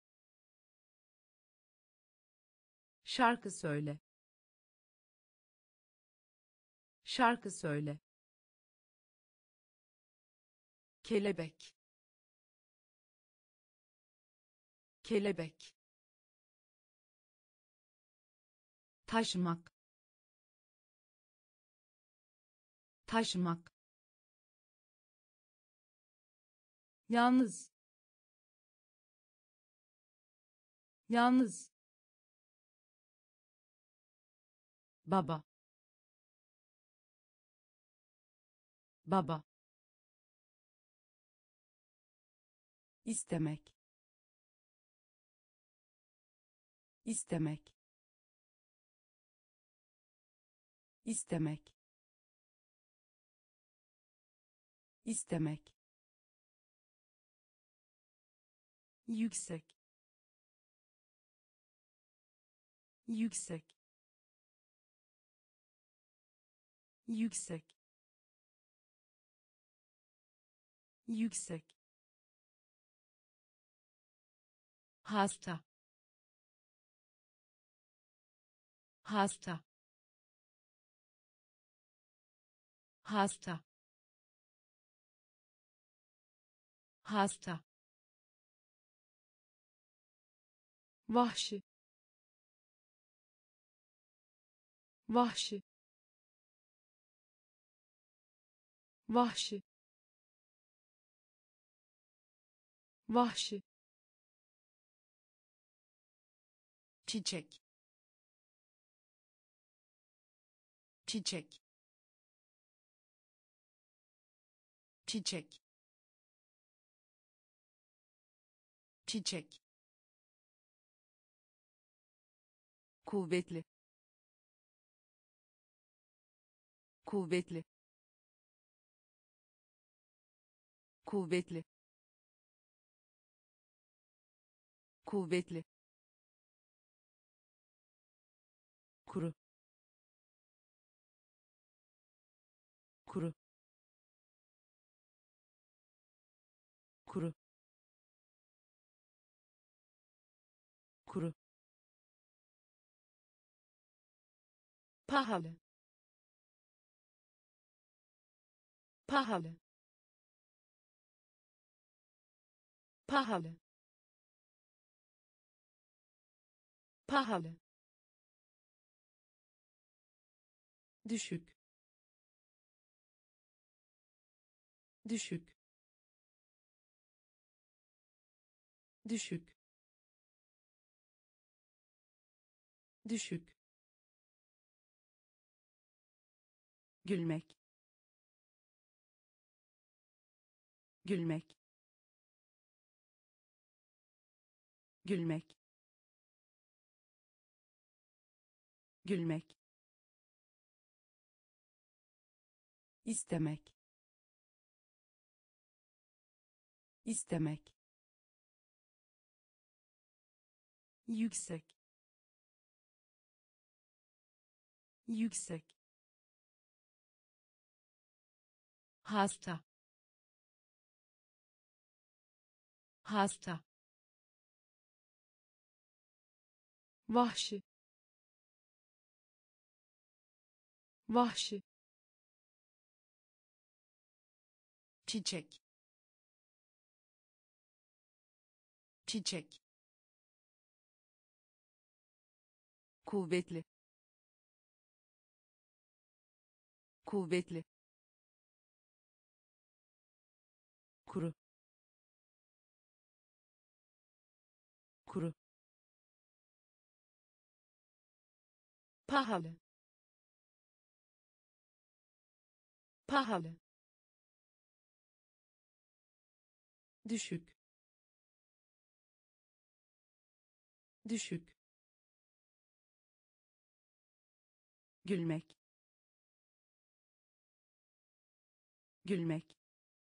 şarkı söyle, şarkı söyle, kelebek, kelebek, taşımak, taşımak, yalnız, yalnız, baba, baba, istemek, istemek, istemek, istemek, yüksek, yüksek, yüksek, yüksek, hasta, hasta, hasta, hasta, vahşi, vahşi, vahşi, vahşi, çiçek, çiçek, çiçek, çiçek, kuvvetli, kuvvetli, kuvvetli, kuvvetli, kuru, kuru, kuru, kuru, pahalı, pahalı, pahalı, pahalı, düşük, düşük, düşük, düşük, gülmek, gülmek, gülmek, gülmek, istemek, istemek, yüksek, yüksek, hasta, hasta, vahşi, vahşi, çiçek, çiçek, kuvvetli, kuvvetli, kuru, kuru, pahalı, pahalı, düşük, düşük, gülmek, gülmek,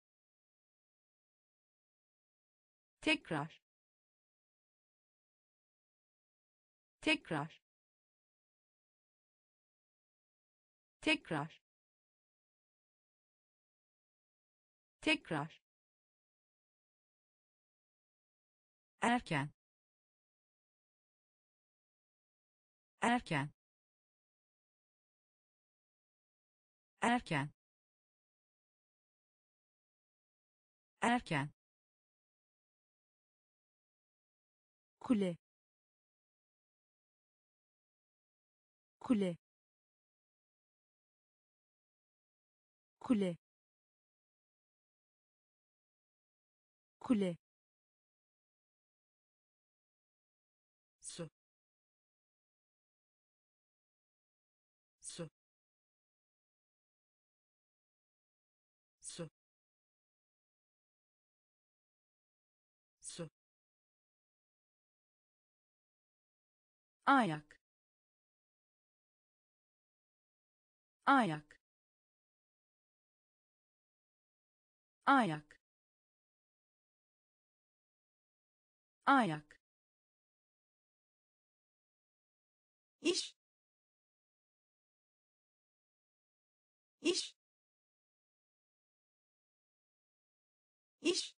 tekrar, tekrar, tekrar, tekrar, erken, erken, erken, erken, kule, kule, kule, kule, su, su, su, ayak, ayak, ayak, ayak, iş, iş, iş,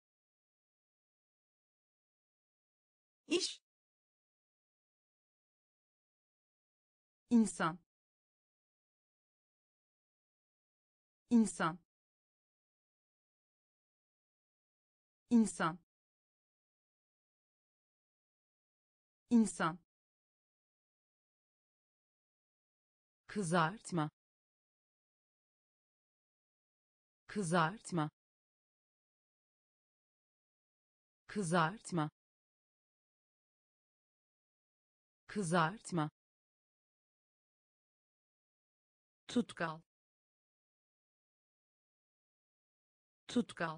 iş, insan, insan, insan, insan, kızartma, kızartma, kızartma, kızartma, tutkal, tutkal,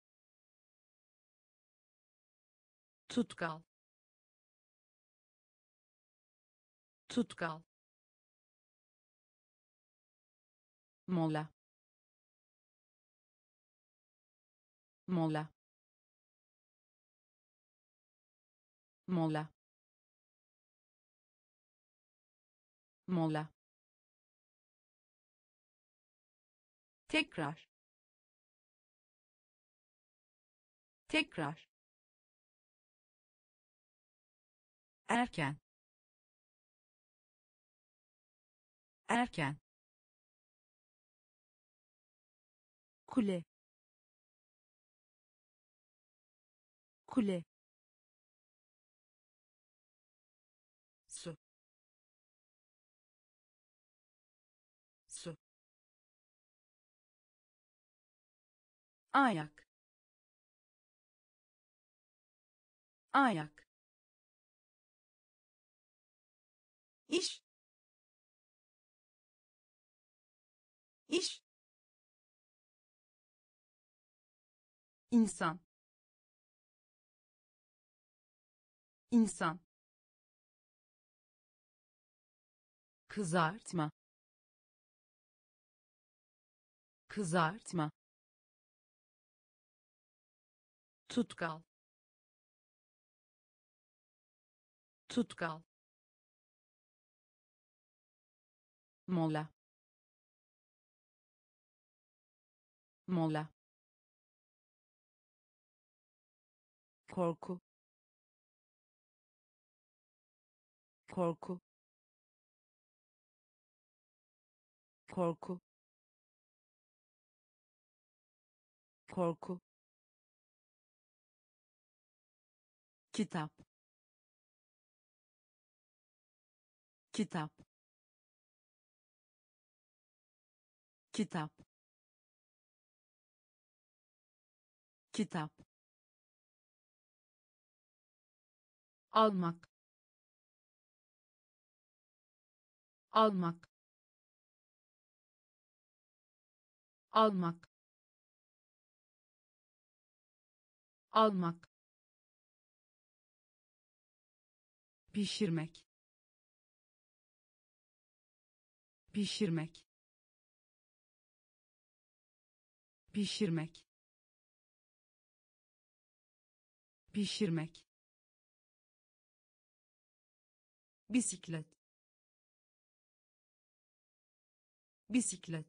tutkal, tutkal, mola, mola, mola, mola, tekrar, tekrar, erken, erken, kule, kule, su, su, ayak, ayak, iş, iş, insan, insan, kızartma, kızartma, tutkal, tutkal, mola, mola, korku, korku, korku, korku, kitap, kitap, kitap, kitap, almak, almak, almak, almak, pişirmek, pişirmek, pişirmek, pişirmek, bisiklet, bisiklet,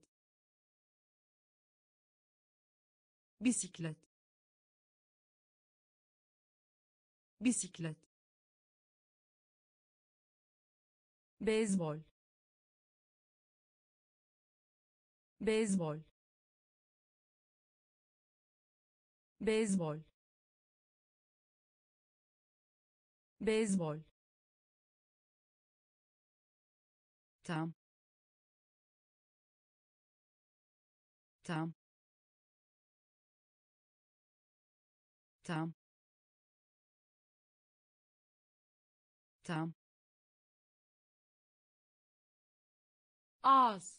bisiklet, bisiklet, beyzbol, beyzbol, beyzbol, beyzbol, tam, tam, tam, tam, az,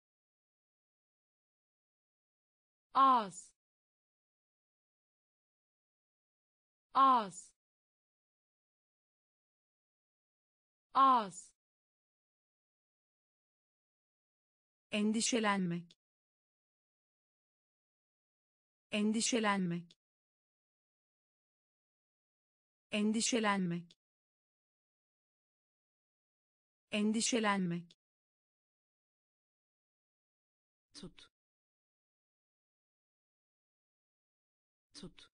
az, az, ağız, endişelenmek, endişelenmek, endişelenmek, endişelenmek, tut, tut,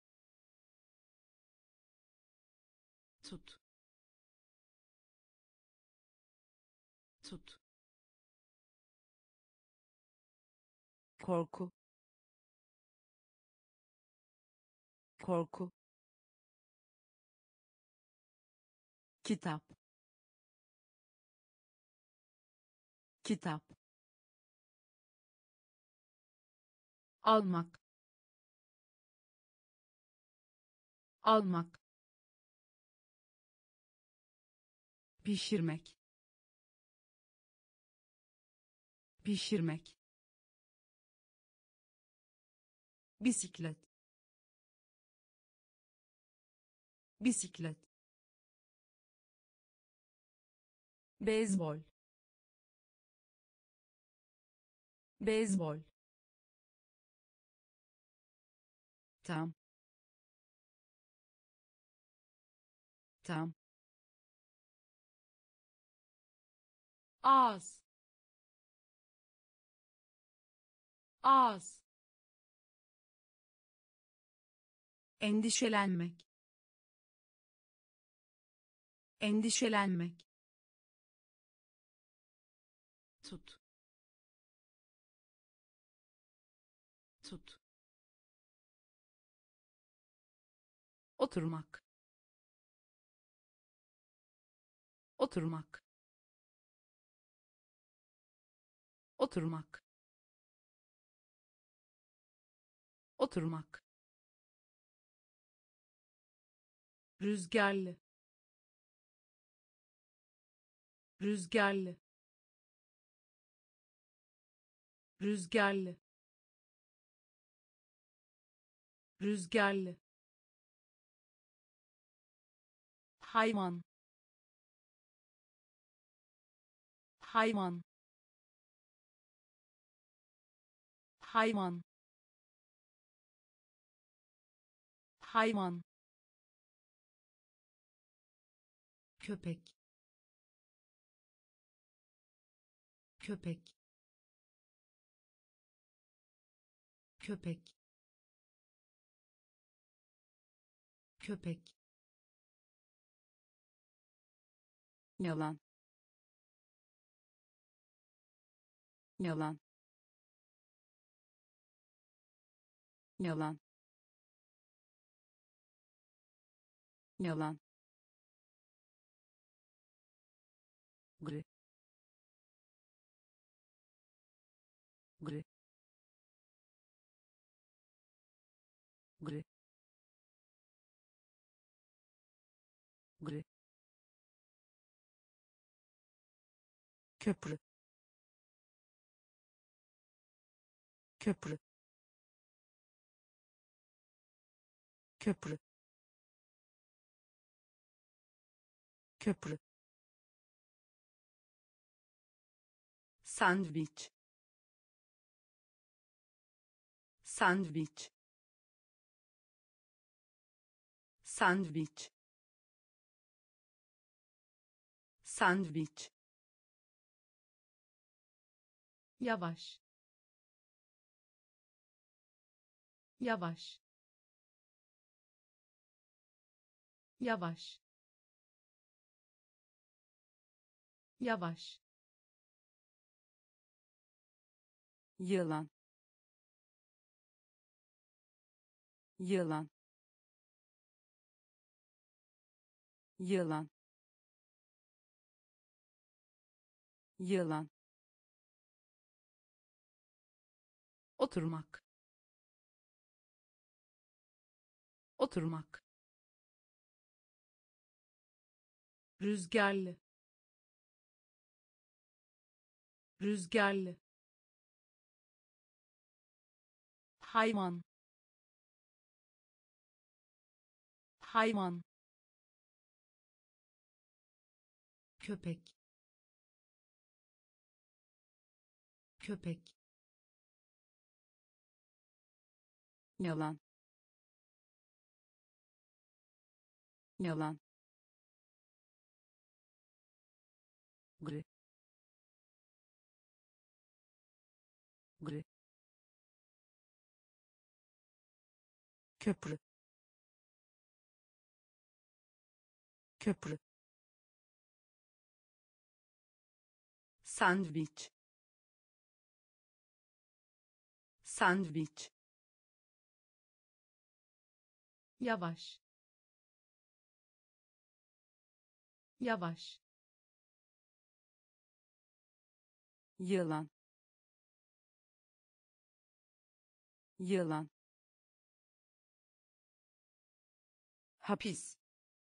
tut, tut, korku, korku, kitap, kitap, almak, almak, pişirmek, pişirmek, bisiklet, bisiklet, beyzbol, beyzbol, tam, tam, ağız, ağız, endişelenmek, endişelenmek, tut, tut, oturmak, oturmak, oturmak, oturmak, rüzgarlı, rüzgarlı, rüzgarlı, rüzgarlı, hayvan, hayvan, hayvan, hayvan, köpek, köpek, köpek, köpek, yalan, yalan, yalan, yalan, gri, gri, gri, gri, köprü, köprü, köprü, köprü, sandviç, sandviç, sandviç, sandviç, yavaş, yavaş, yavaş, yavaş, yılan, yılan, yılan, yılan, oturmak, oturmak, rüzgarlı, rüzgarlı, hayvan, hayvan, köpek köpek yalan yalan gri gri köprü köprü sandviç sandviç yavaş yavaş yılan yılan hapis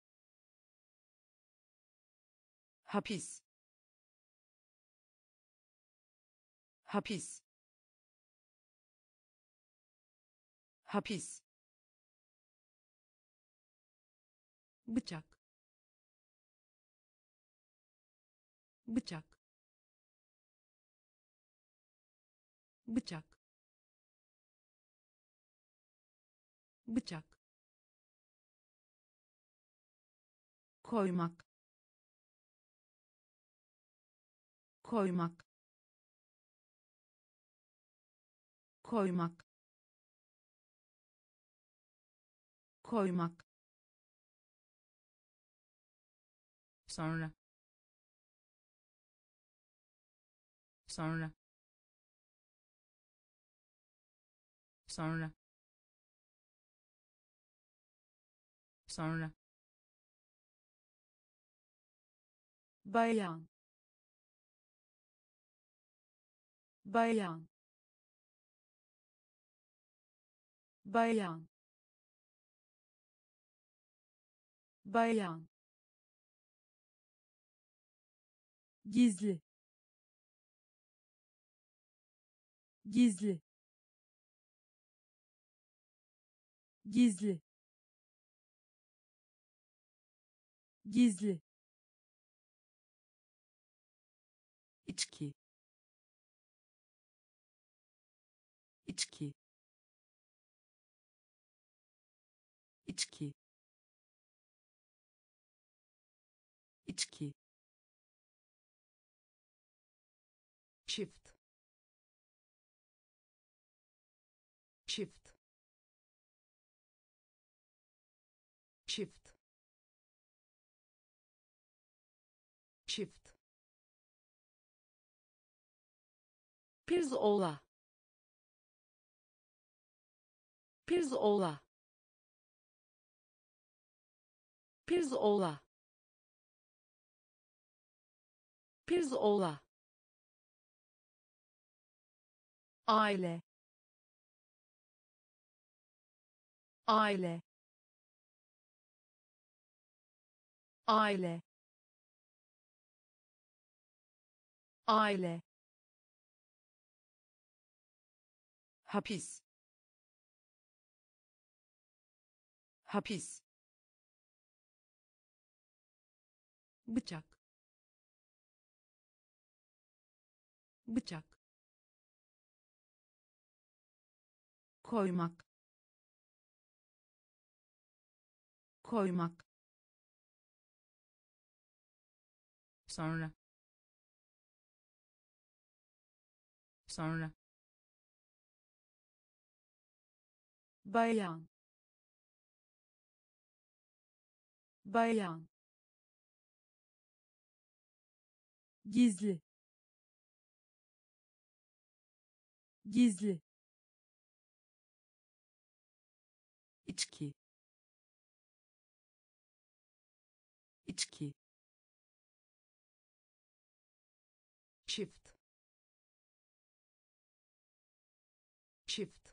hapis hapis hapis bıçak bıçak bıçak bıçak koymak koymak koymak koymak sonra sonra sonra sonra bayan bayan bayan bayan gizli gizli gizli gizli içki içki içki içki çift çift çift çift pirzola pirzola pirzola pirzola aile aile aile aile hapis hapis bıçak bıçak koymak koymak sonra sonra bayan bayan gizli gizli içki içki çift çift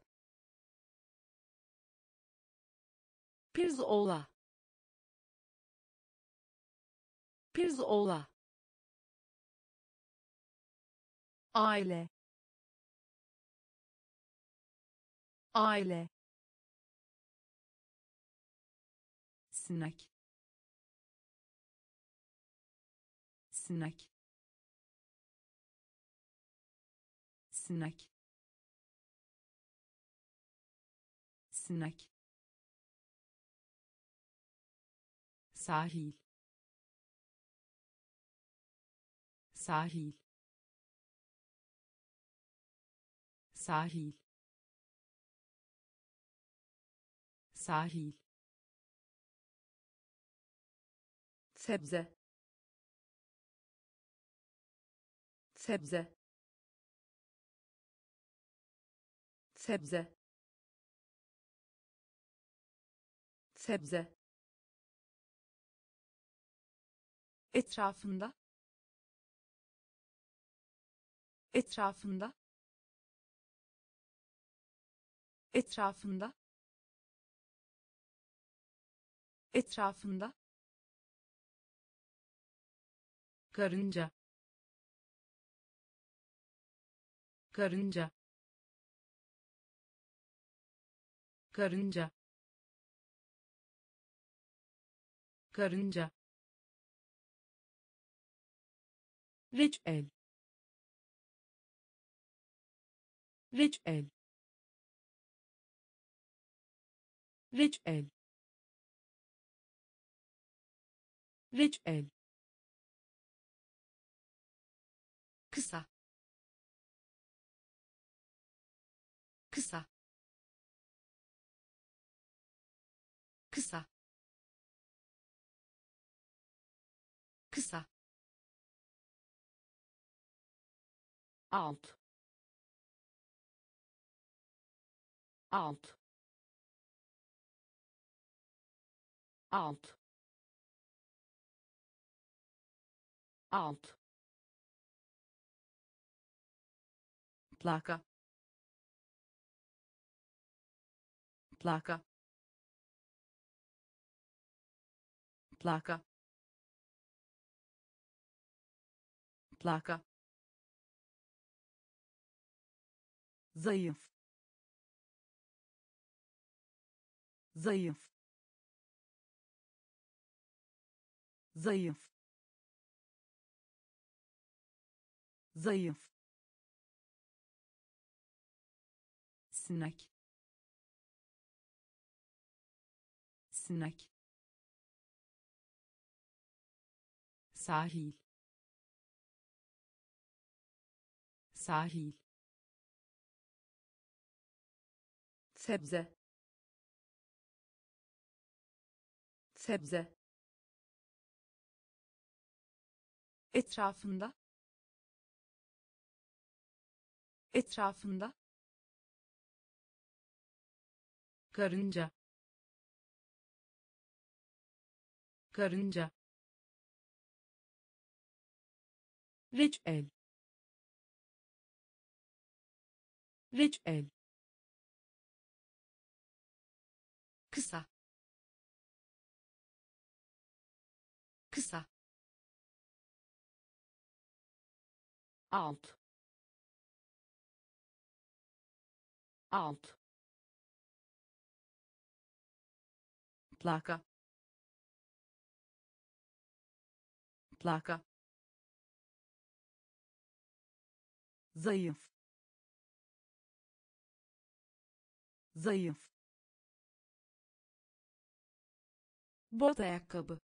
pirzola pirzola aile aile sinek sinek, sinek, sinek, sahil, sahil, sahil, sahil, sebze, sebze, sebze, sebze, etrafında, etrafında, etrafında, etrafında, karınca, karınca, karınca, karınca, reçel, reçel, reçel, reçel, kısa, kısa, kısa, kısa, alt, alt, alt, alt, plaka, plaka, plaka, plaka, zayıf, zayıf, zayıf, zayıf, sinek, sinek, sahil, sahil, sebze, sebze, etrafında, etrafında, karınca, karınca, reçel, reçel, kısa, kısa, alt, alt, plaka, plaka, zayıf, zayıf, bot ayakkabı,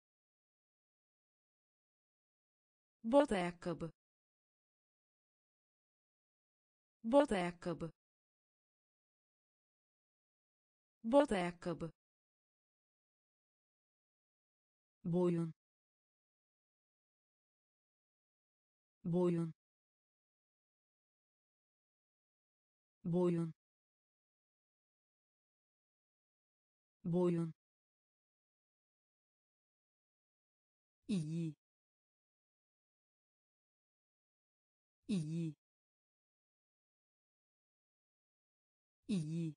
bot ayakkabı, bot ayakkabı, bot ayakkabı, boyun, boyun, boyun, boyun, iyi, iyi, iyi,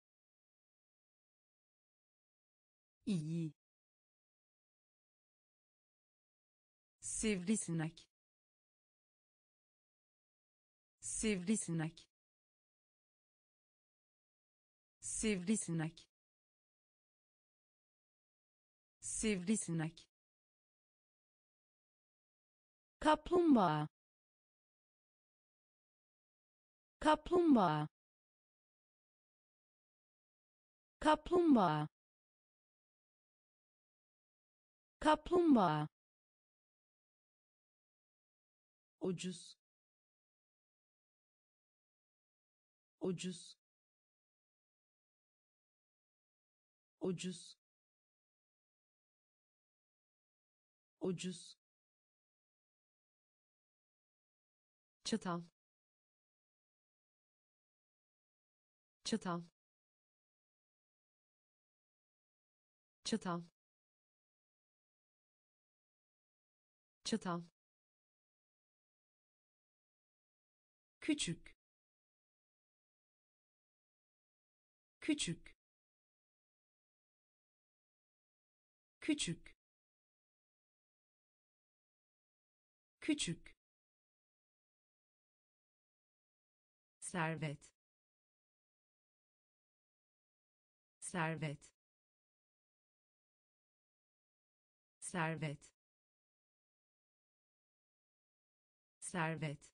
iyi, sivrisinek, sivrisinek, sivrisinek, sivrisinek, kaplumbağa kaplumbağa kaplumbağa kaplumbağa ucuz ucuz ucuz ucuz çatal çatal çatal çatal küçük küçük küçük küçük servet servet servet servet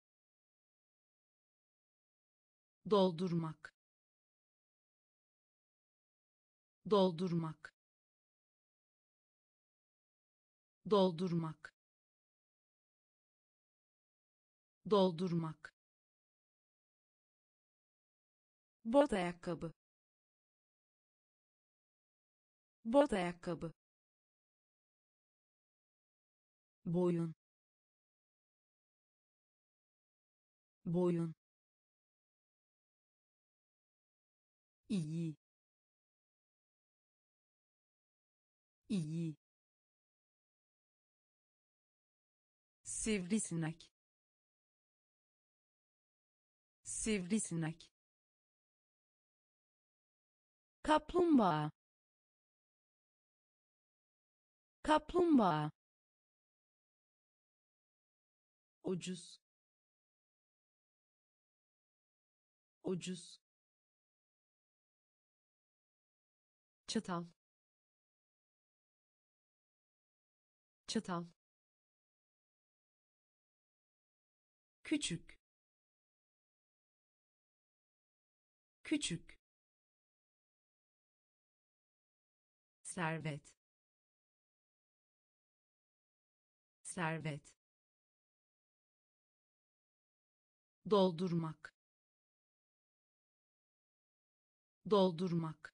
doldurmak doldurmak doldurmak doldurmak bot ayakkabı bot ayakkabı boyun boyun iyi iyi sivrisinek sivrisinek kaplumbağa kaplumbağa ucuz ucuz çatal çatal küçük küçük servet servet doldurmak doldurmak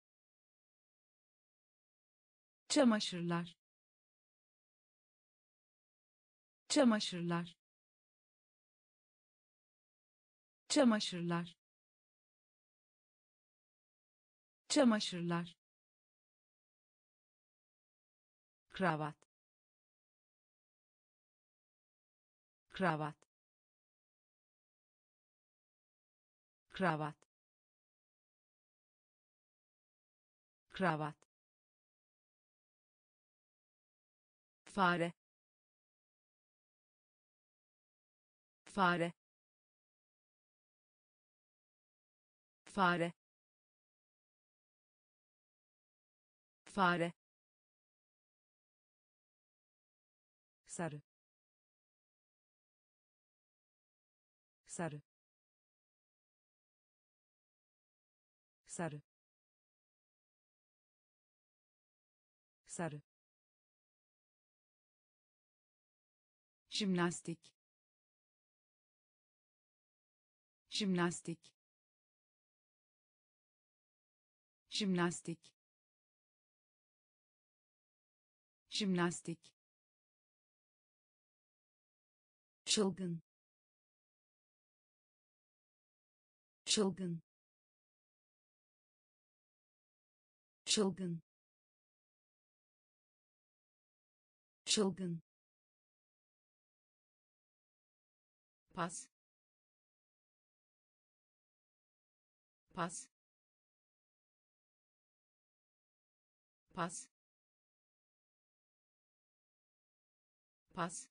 çamaşırlar çamaşırlar çamaşırlar çamaşırlar kravat kravat kravat kravat fare fare fare fare sarı sarı sarı sarı jimnastik jimnastik jimnastik jimnastik çılgın çılgın çılgın çılgın pas pas pas pas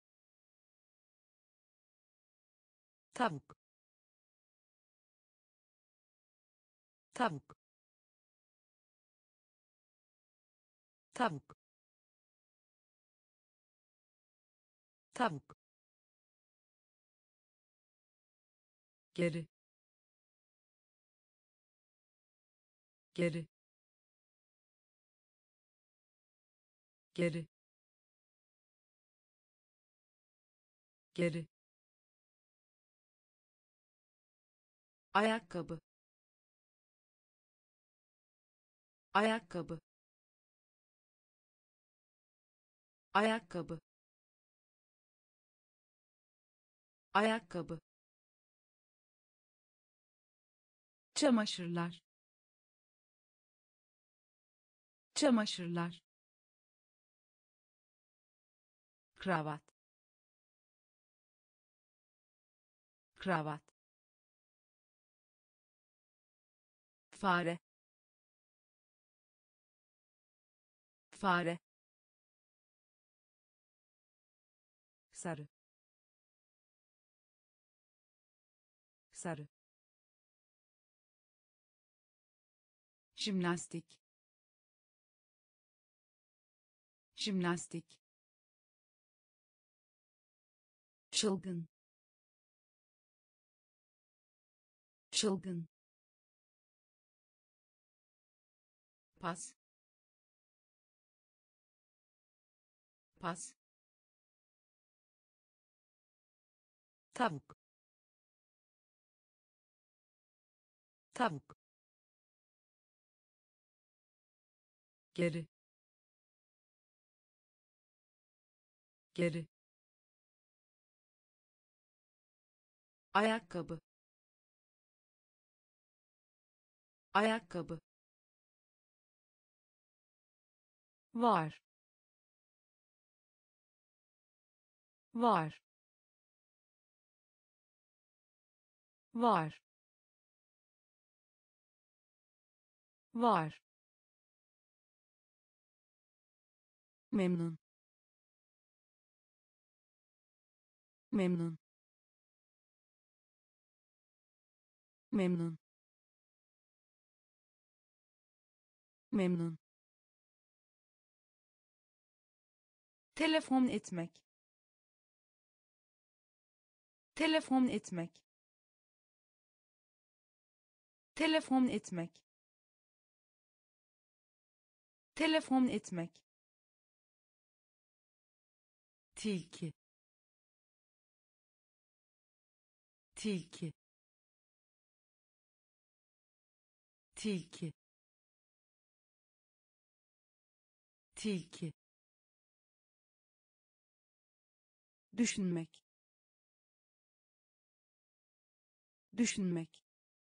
tavuk tavuk tavuk tavuk, geri, geri, geri, geri, ayakkabı, ayakkabı, ayakkabı, ayakkabı, çamaşırlar, çamaşırlar, kravat, kravat, fare, fare, sarı, sarı, jimnastik, jimnastik, çılgın, çılgın, pas, pas, tavuk, tavuk, geri, geri, ayakkabı, ayakkabı, var, var, var, var, memnun, memnun, memnun, memnun, telefon etmek, telefon etmek, telefon etmek, telefon etmek, tilki, tilki, tilki, tilki, düşünmek, düşünmek,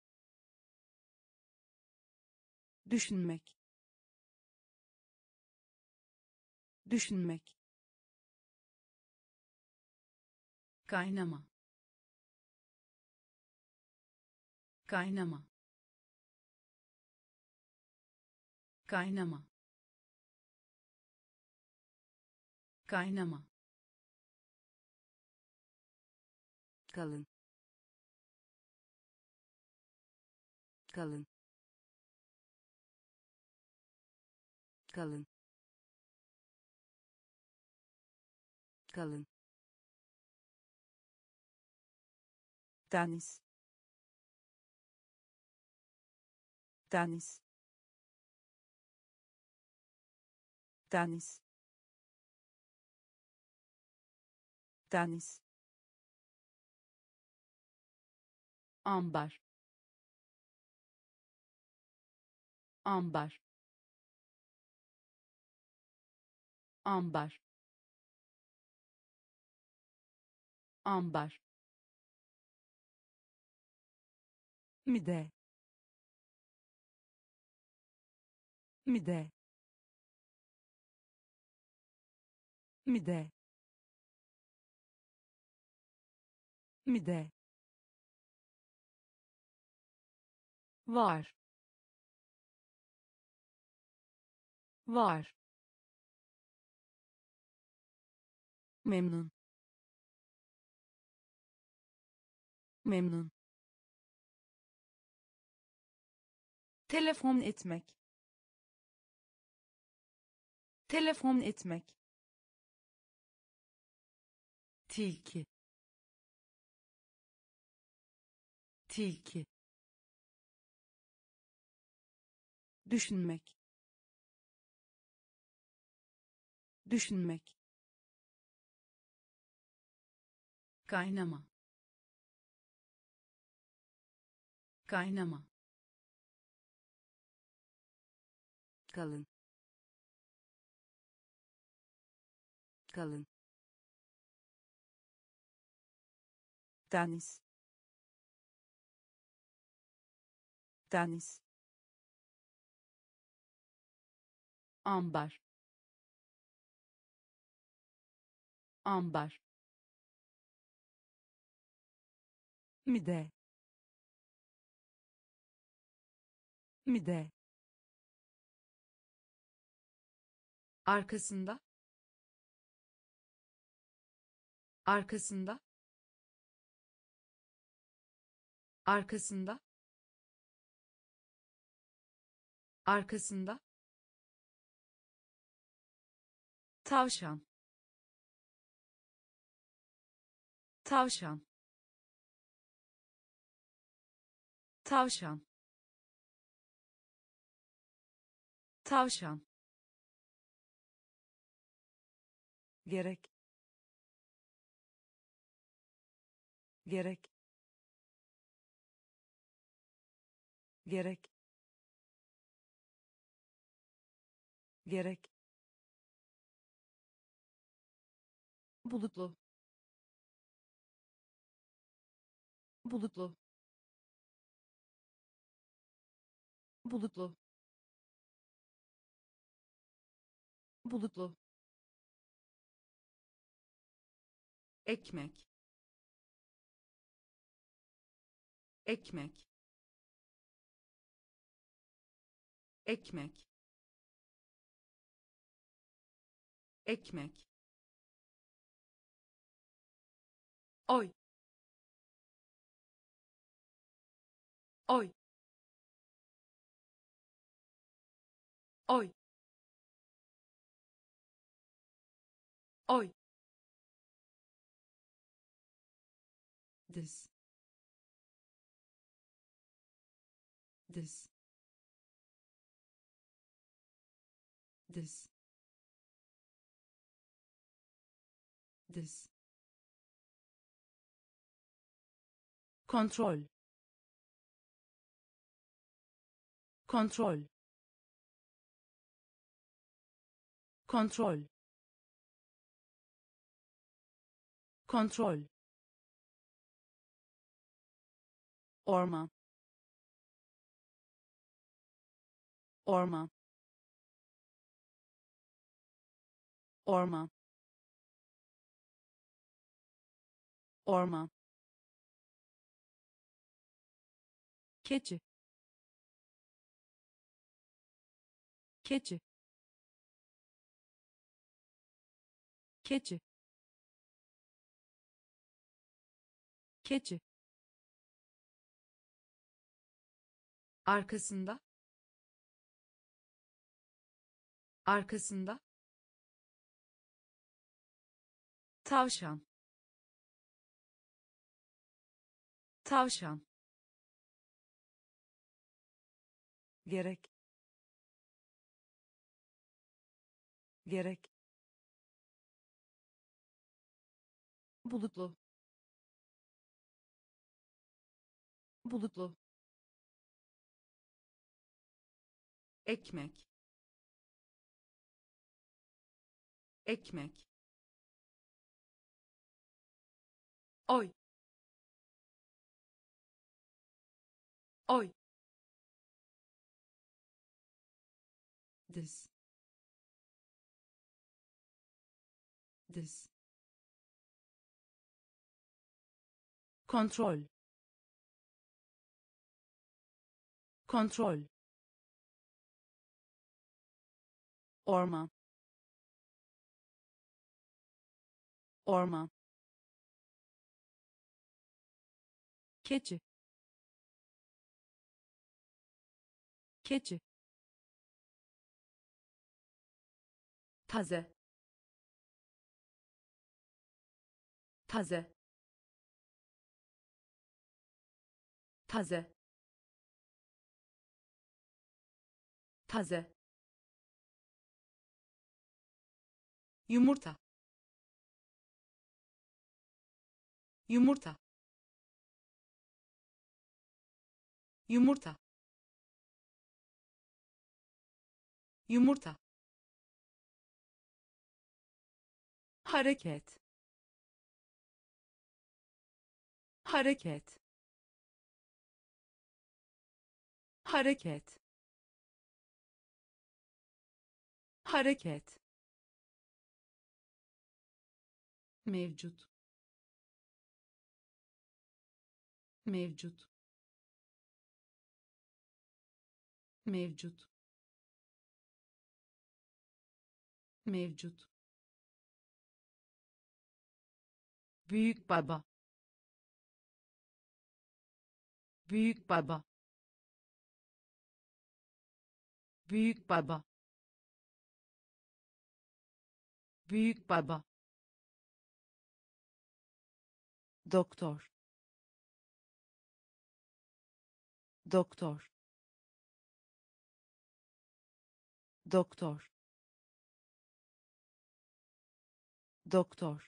düşünmek, düşünmek, kaynama, kaynama, kaynama, kaynama, kalın, kalın, kalın, kalın, deniz, deniz, deniz, deniz, ambar, ambar, ambar, ambar, mide, mide, mide, mide, var, var, memnun, memnun, telefon etmek, telefon etmek, tilki, tilki, düşünmek, düşünmek, kaynama, kaynama, kalın, kalın, deniz, deniz, ambar, ambar, mide, mide, arkasında, arkasında, arkasında, arkasında, tavşan, tavşan, tavşan, tavşan, gerek, gerek, gerek, gerek, bulutlu, bulutlu, bulutlu, bulutlu, ekmek, ekmek, ekmek, ekmek, oy, oy, oy, oy, diz, diz, diz, diz, kontrol, kontrol, kontrol, kontrol, orman, orman, orman, orman, keçi, keçi, keçi, keçi, arkasında, arkasında, tavşan, tavşan, gerek, gerek, bulutlu, bulutlu, ekmek, ekmek, oy, oy, diz, diz, kontrol, kontrol, orman, orman, keçi, keçi, taze, taze, taze, taze, yumurta, yumurta, yumurta, yumurta, hareket, hareket, hareket, hareket, mevcut, mevcut, mevcut, mevcut, büyük baba, büyük baba, büyük baba, büyük baba, doktor, doktor, doktor, doktor,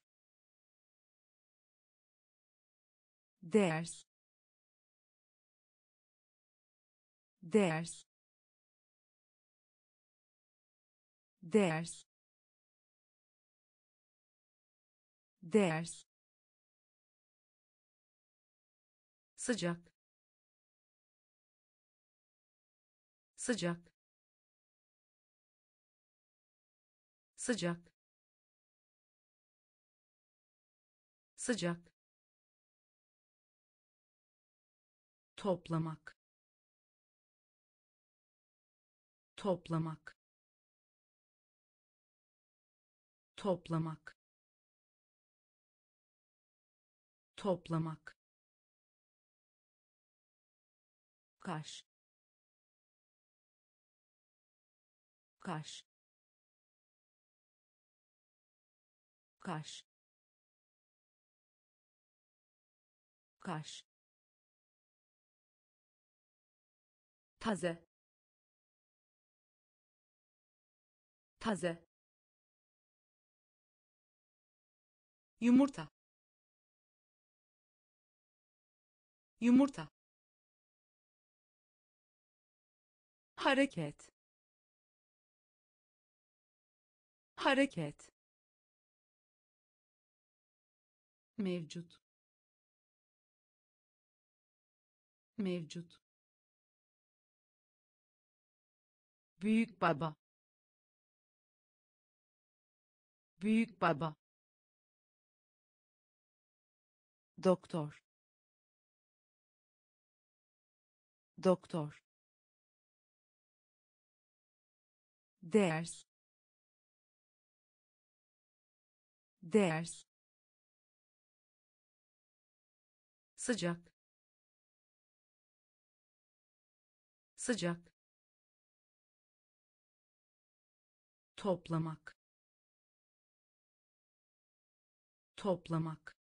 ders, ders, ders, ders, sıcak, sıcak, sıcak, sıcak, toplamak, toplamak, toplamak, toplamak, kaş, kaş, kaş, kaş, taze, taze, yumurta, yumurta, hareket, hareket, mevcut, mevcut, büyük baba, büyük baba, doktor, doktor, ders, ders, sıcak, sıcak, toplamak, toplamak,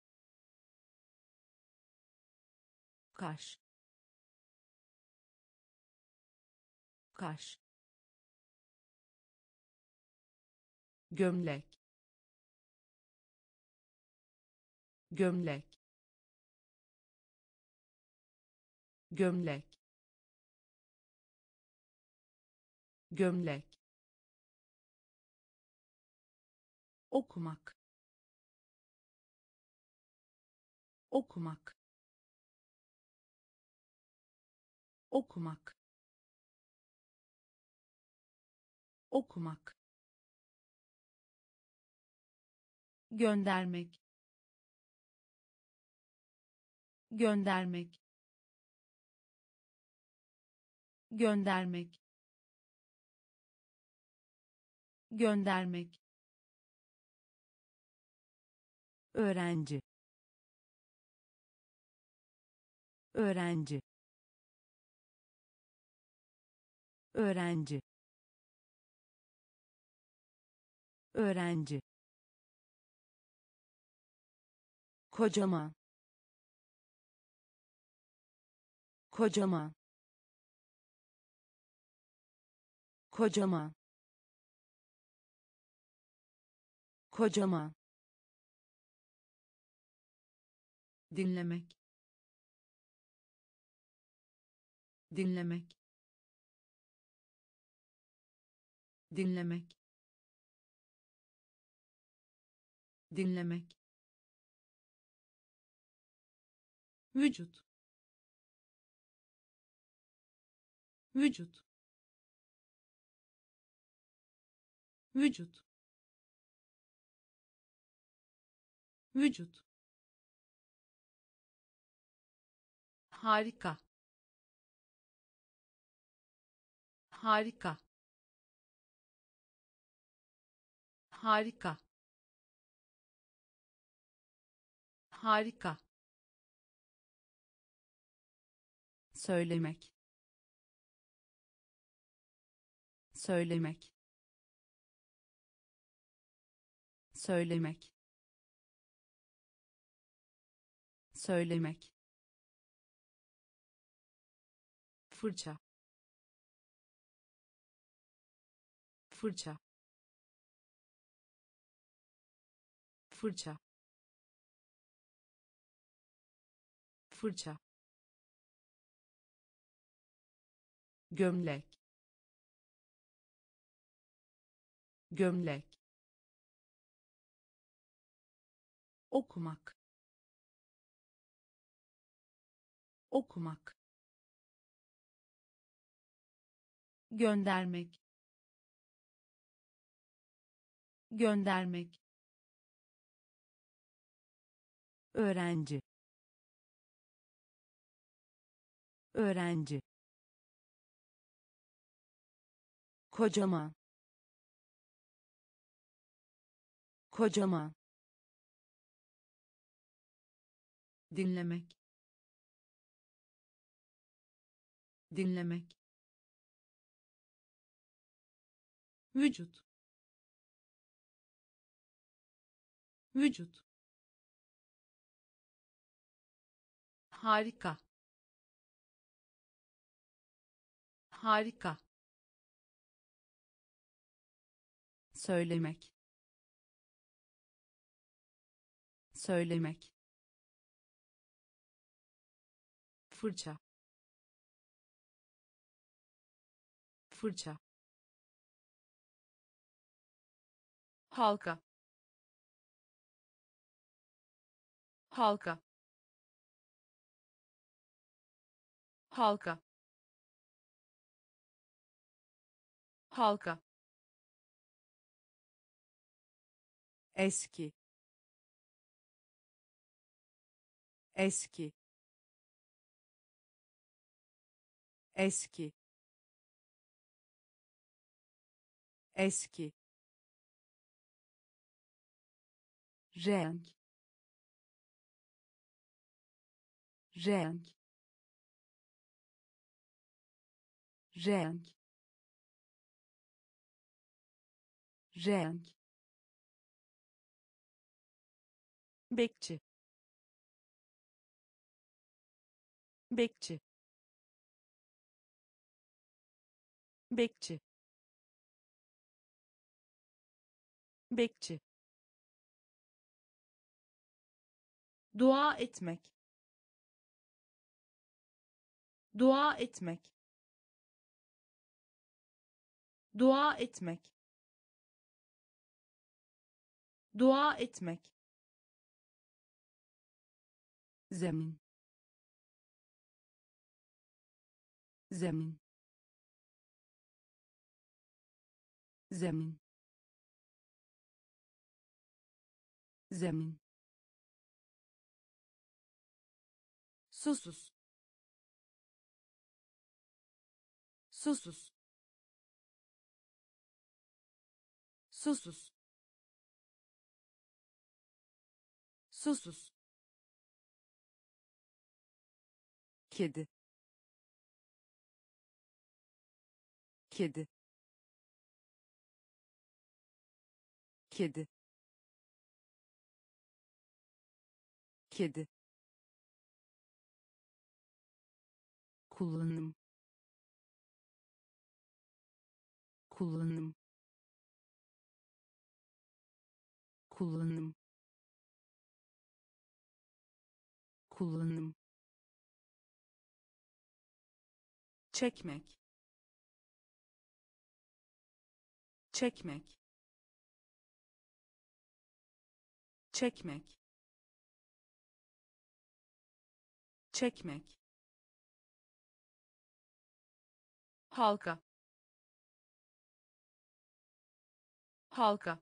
kaş, kaş, gömlek, gömlek, gömlek, gömlek, okumak, okumak, okumak, okumak, göndermek, göndermek, göndermek, göndermek, öğrenci, öğrenci, öğrenci, öğrenci, kocaman, kocaman, kocaman, kocaman, dinlemek, dinlemek, dinlemek, dinlemek, vücut, vücut, vücut, vücut, harika, harika, harika, harika, söylemek, söylemek, söylemek, söylemek, fırça, fırça, fırça, fırça, gömlek, gömlek, okumak, okumak, göndermek, göndermek, öğrenci, öğrenci, kocaman, kocaman, dinlemek, dinlemek, vücut, vücut, harika, harika, söylemek, söylemek, fırça, fırça, halka, halka, halka, halka, eski, eski, eski, eski, renk, renk, renk, renk, bekçi, bekçi, bekçi, bekçi, dua etmek, dua etmek, dua etmek, dua etmek, zemin, zemin, zemin, zemin, susuz, susuz, susuz, susuz, kedi, kedi, kedi, kedi, kullanım, kullanım, kullanım, kullanım, çekmek, çekmek, çekmek, çekmek, halka, halka,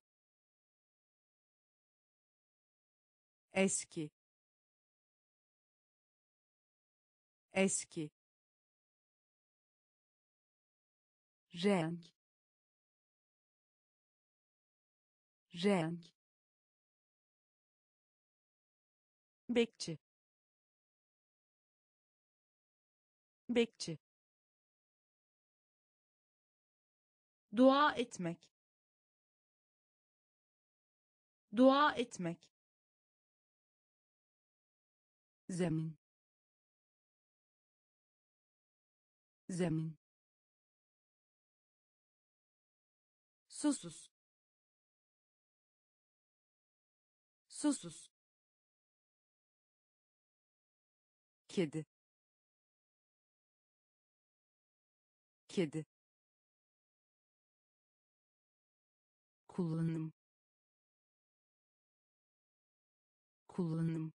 eski, eski, renk, renk, bekçi, bekçi, dua etmek, dua etmek, zemin, zemin, susuz, susuz, kedi, kedi, kullanım, kullanım,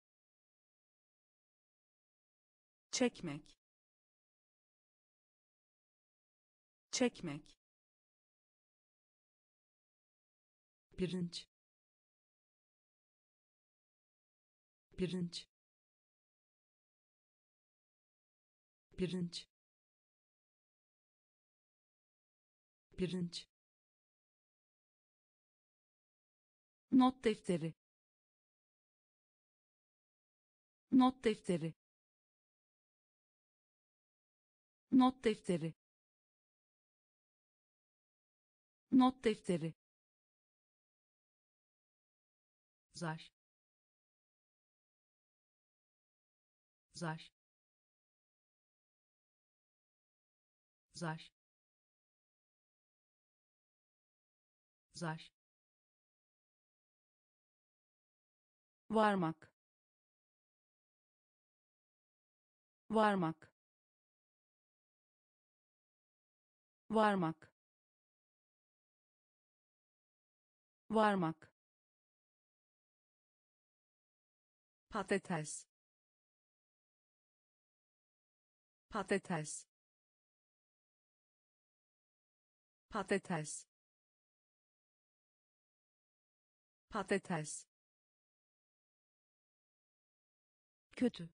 çekmek, çekmek, pirinç, pirinç, pirinç, pirinç, not defteri, not defteri, not defteri, not defteri, zar, zar, zar, zar, varmak, varmak, varmak, varmak, patates, patates, patates, patates, kötü,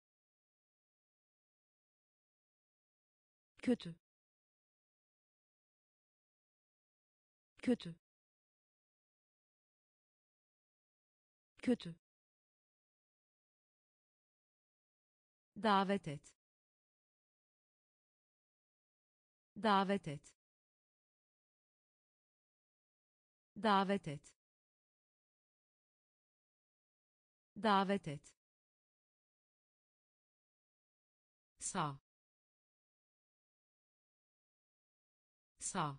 kötü, kötü, kötü, davet et, davet et, davet et, davet et, sağ, sağ,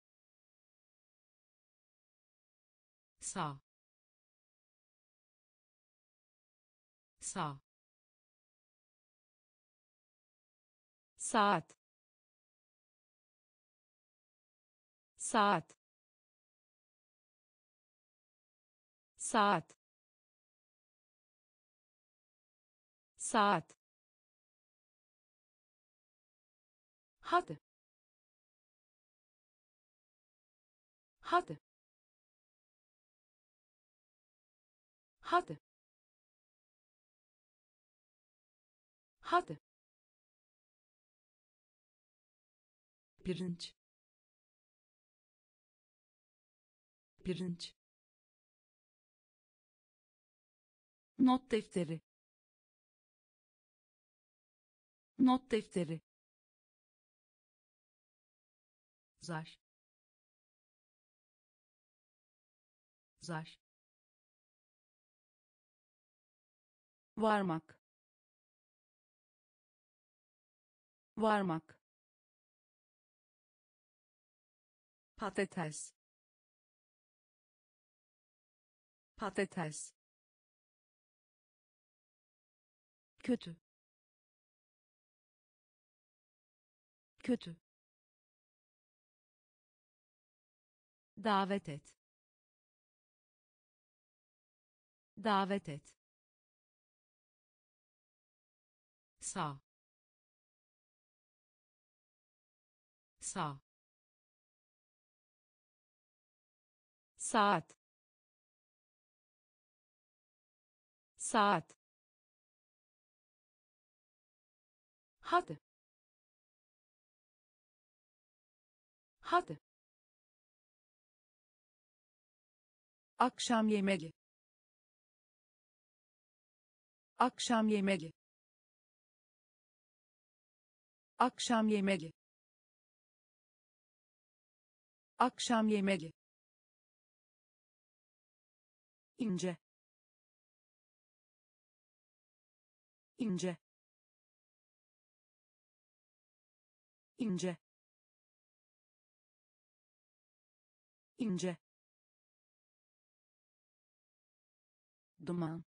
sağ, sağ, saat, saat, saat, saat, hadi, hadi, hadi, hadi, pirinç, pirinç, not defteri, not defteri, zar, zar, varmak, varmak, patates, patates, kötü, kötü, davet et, davet et, sağ, sağ, saat, saat, hadi, hadi, akşam yemeği, akşam yemeği, akşam yemeği, akşam yemeği, ince, ince, ince, ince, duman,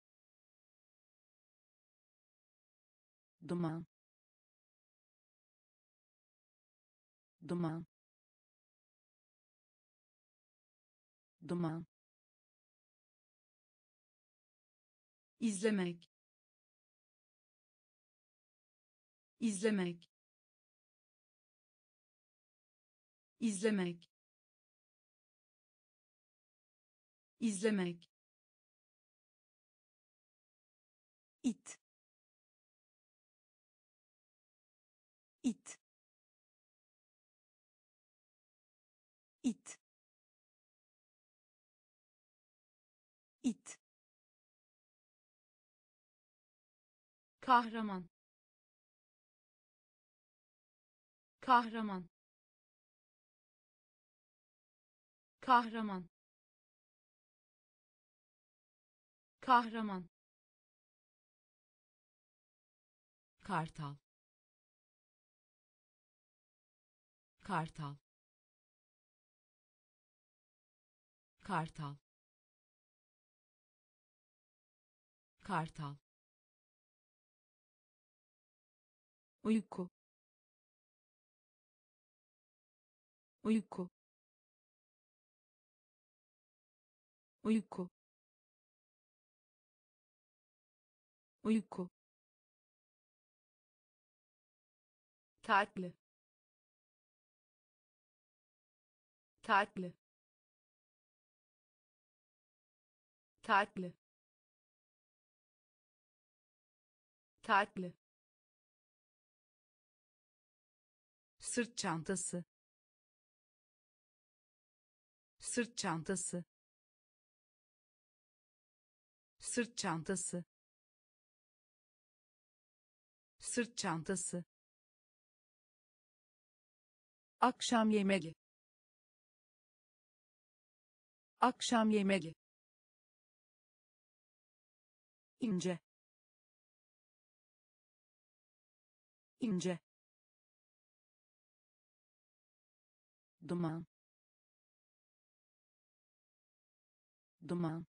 duman, duman, duman, izlemek, izlemek, izlemek, izlemek, it, it, it, it, kahraman, kahraman, kahraman, kahraman, kartal, kartal, kartal, kartal, uyku, uyku, uyku, uyku, tatlı, tatlı, tatlı, tatlı, sırt çantası, sırt çantası, sırt çantası, sırt çantası, akşam yemeği, akşam yemeği, ince, ince, duman, duman,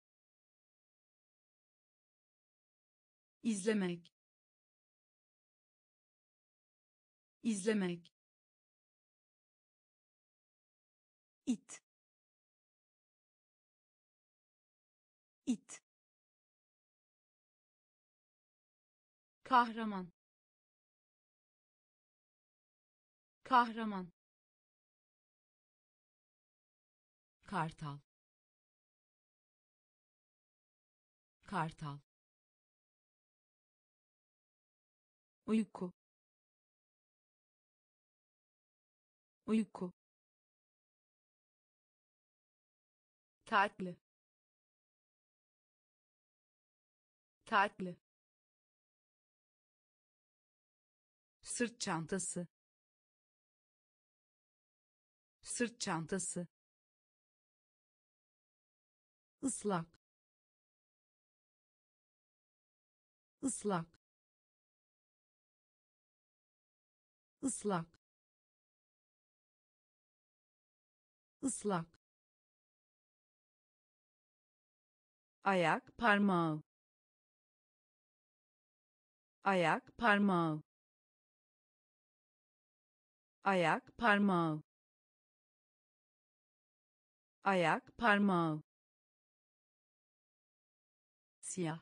izlemek, izlemek, it, it, kahraman, kahraman, kartal, kartal, uyku, uyku, tatlı, tatlı, sırt çantası, sırt çantası, ıslak, ıslak, ıslak, ıslak, ayak parmağı, ayak parmağı, ayak parmağı, ayak parmağı, siyah,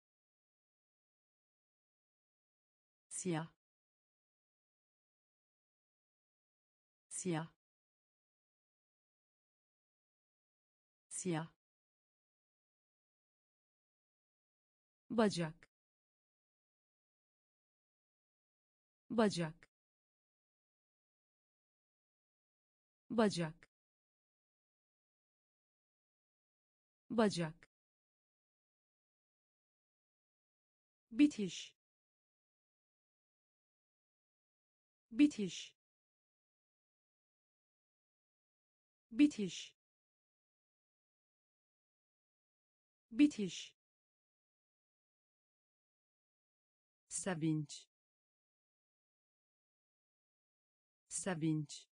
siyah, siyah, siyah, bacak, bacak, bacak, bacak, bitiş, bitiş, bitiş, bitiş, sevinç, sevinç,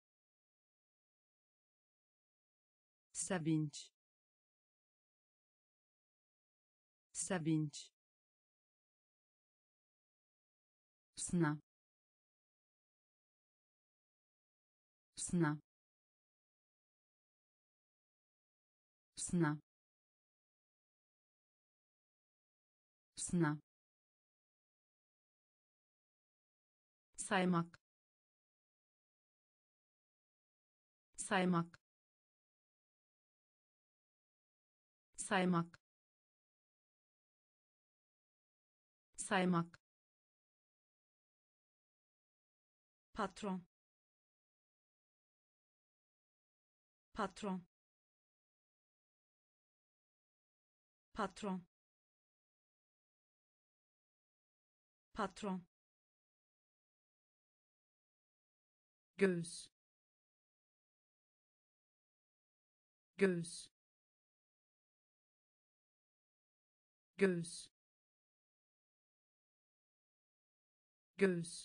sevinç, sevinç, sınav, sınav, sınav, sınav, saymak, saymak, saymak, saymak, patron, patron, patron, patron, göğüs, göğüs, göğüs, göğüs,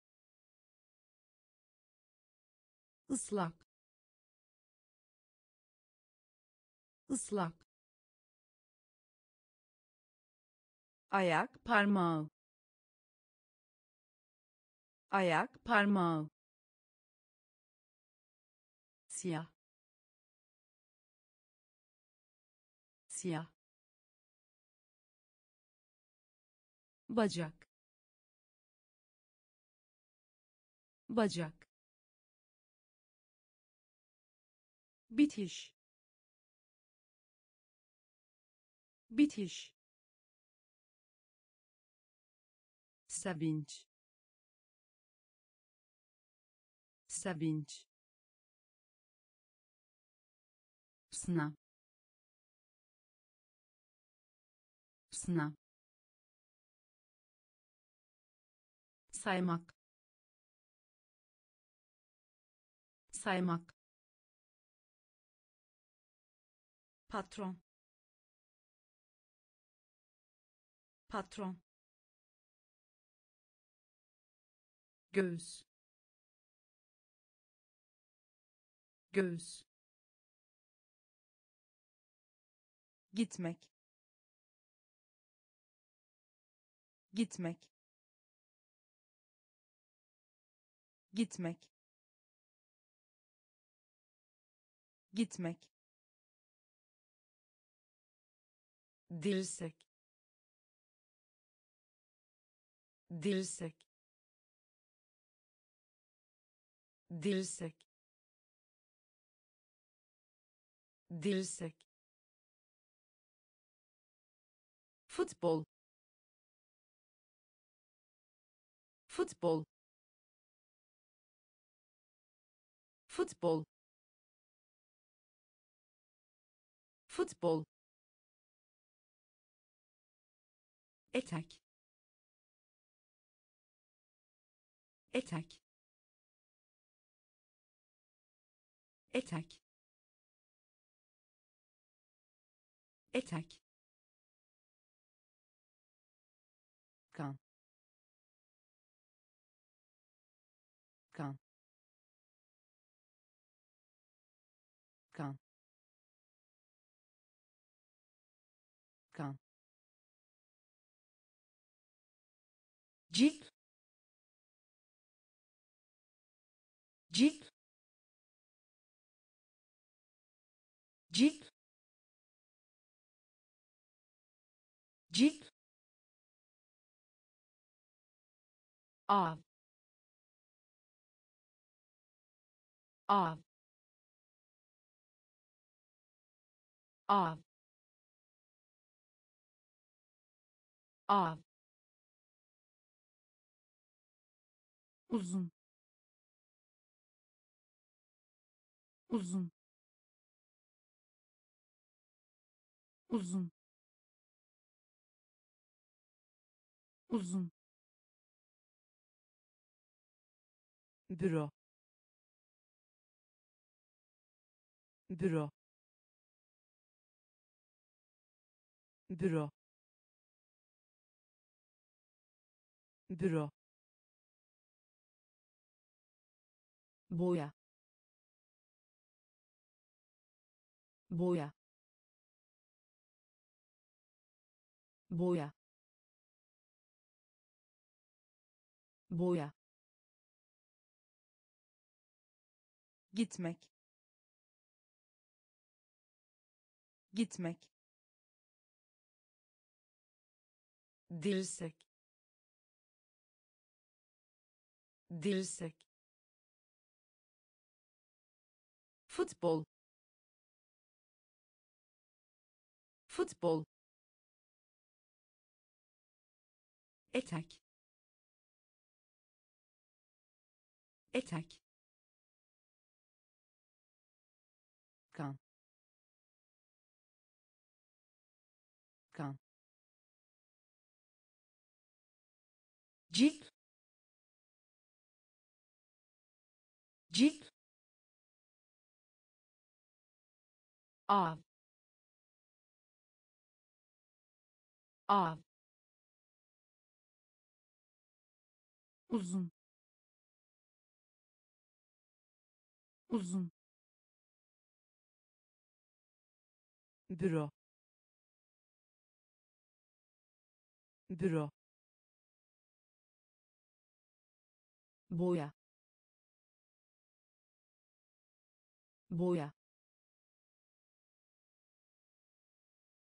ıslak, ıslak, ayak parmağı, ayak parmağı, siyah, siyah, bacak, bacak, bitiş, bitiş, sevinç, sevinç, sınav, sınav, saymak, saymak, patron, patron, göğüs, göğüs, gitmek, gitmek, gitmek, gitmek, dirsek, dirsek, dirsek, dirsek, futbol, futbol, futbol, futbol, etek, etek, etek, etek, kan kan cilt cilt cilt cilt av av av av uzun uzun uzun uzun büro büro büro büro boya boya boya boya gitmek gitmek dirsek dirsek futbol futbol etek etek kan kan cilt cilt av av uzun uzun büro büro boya boya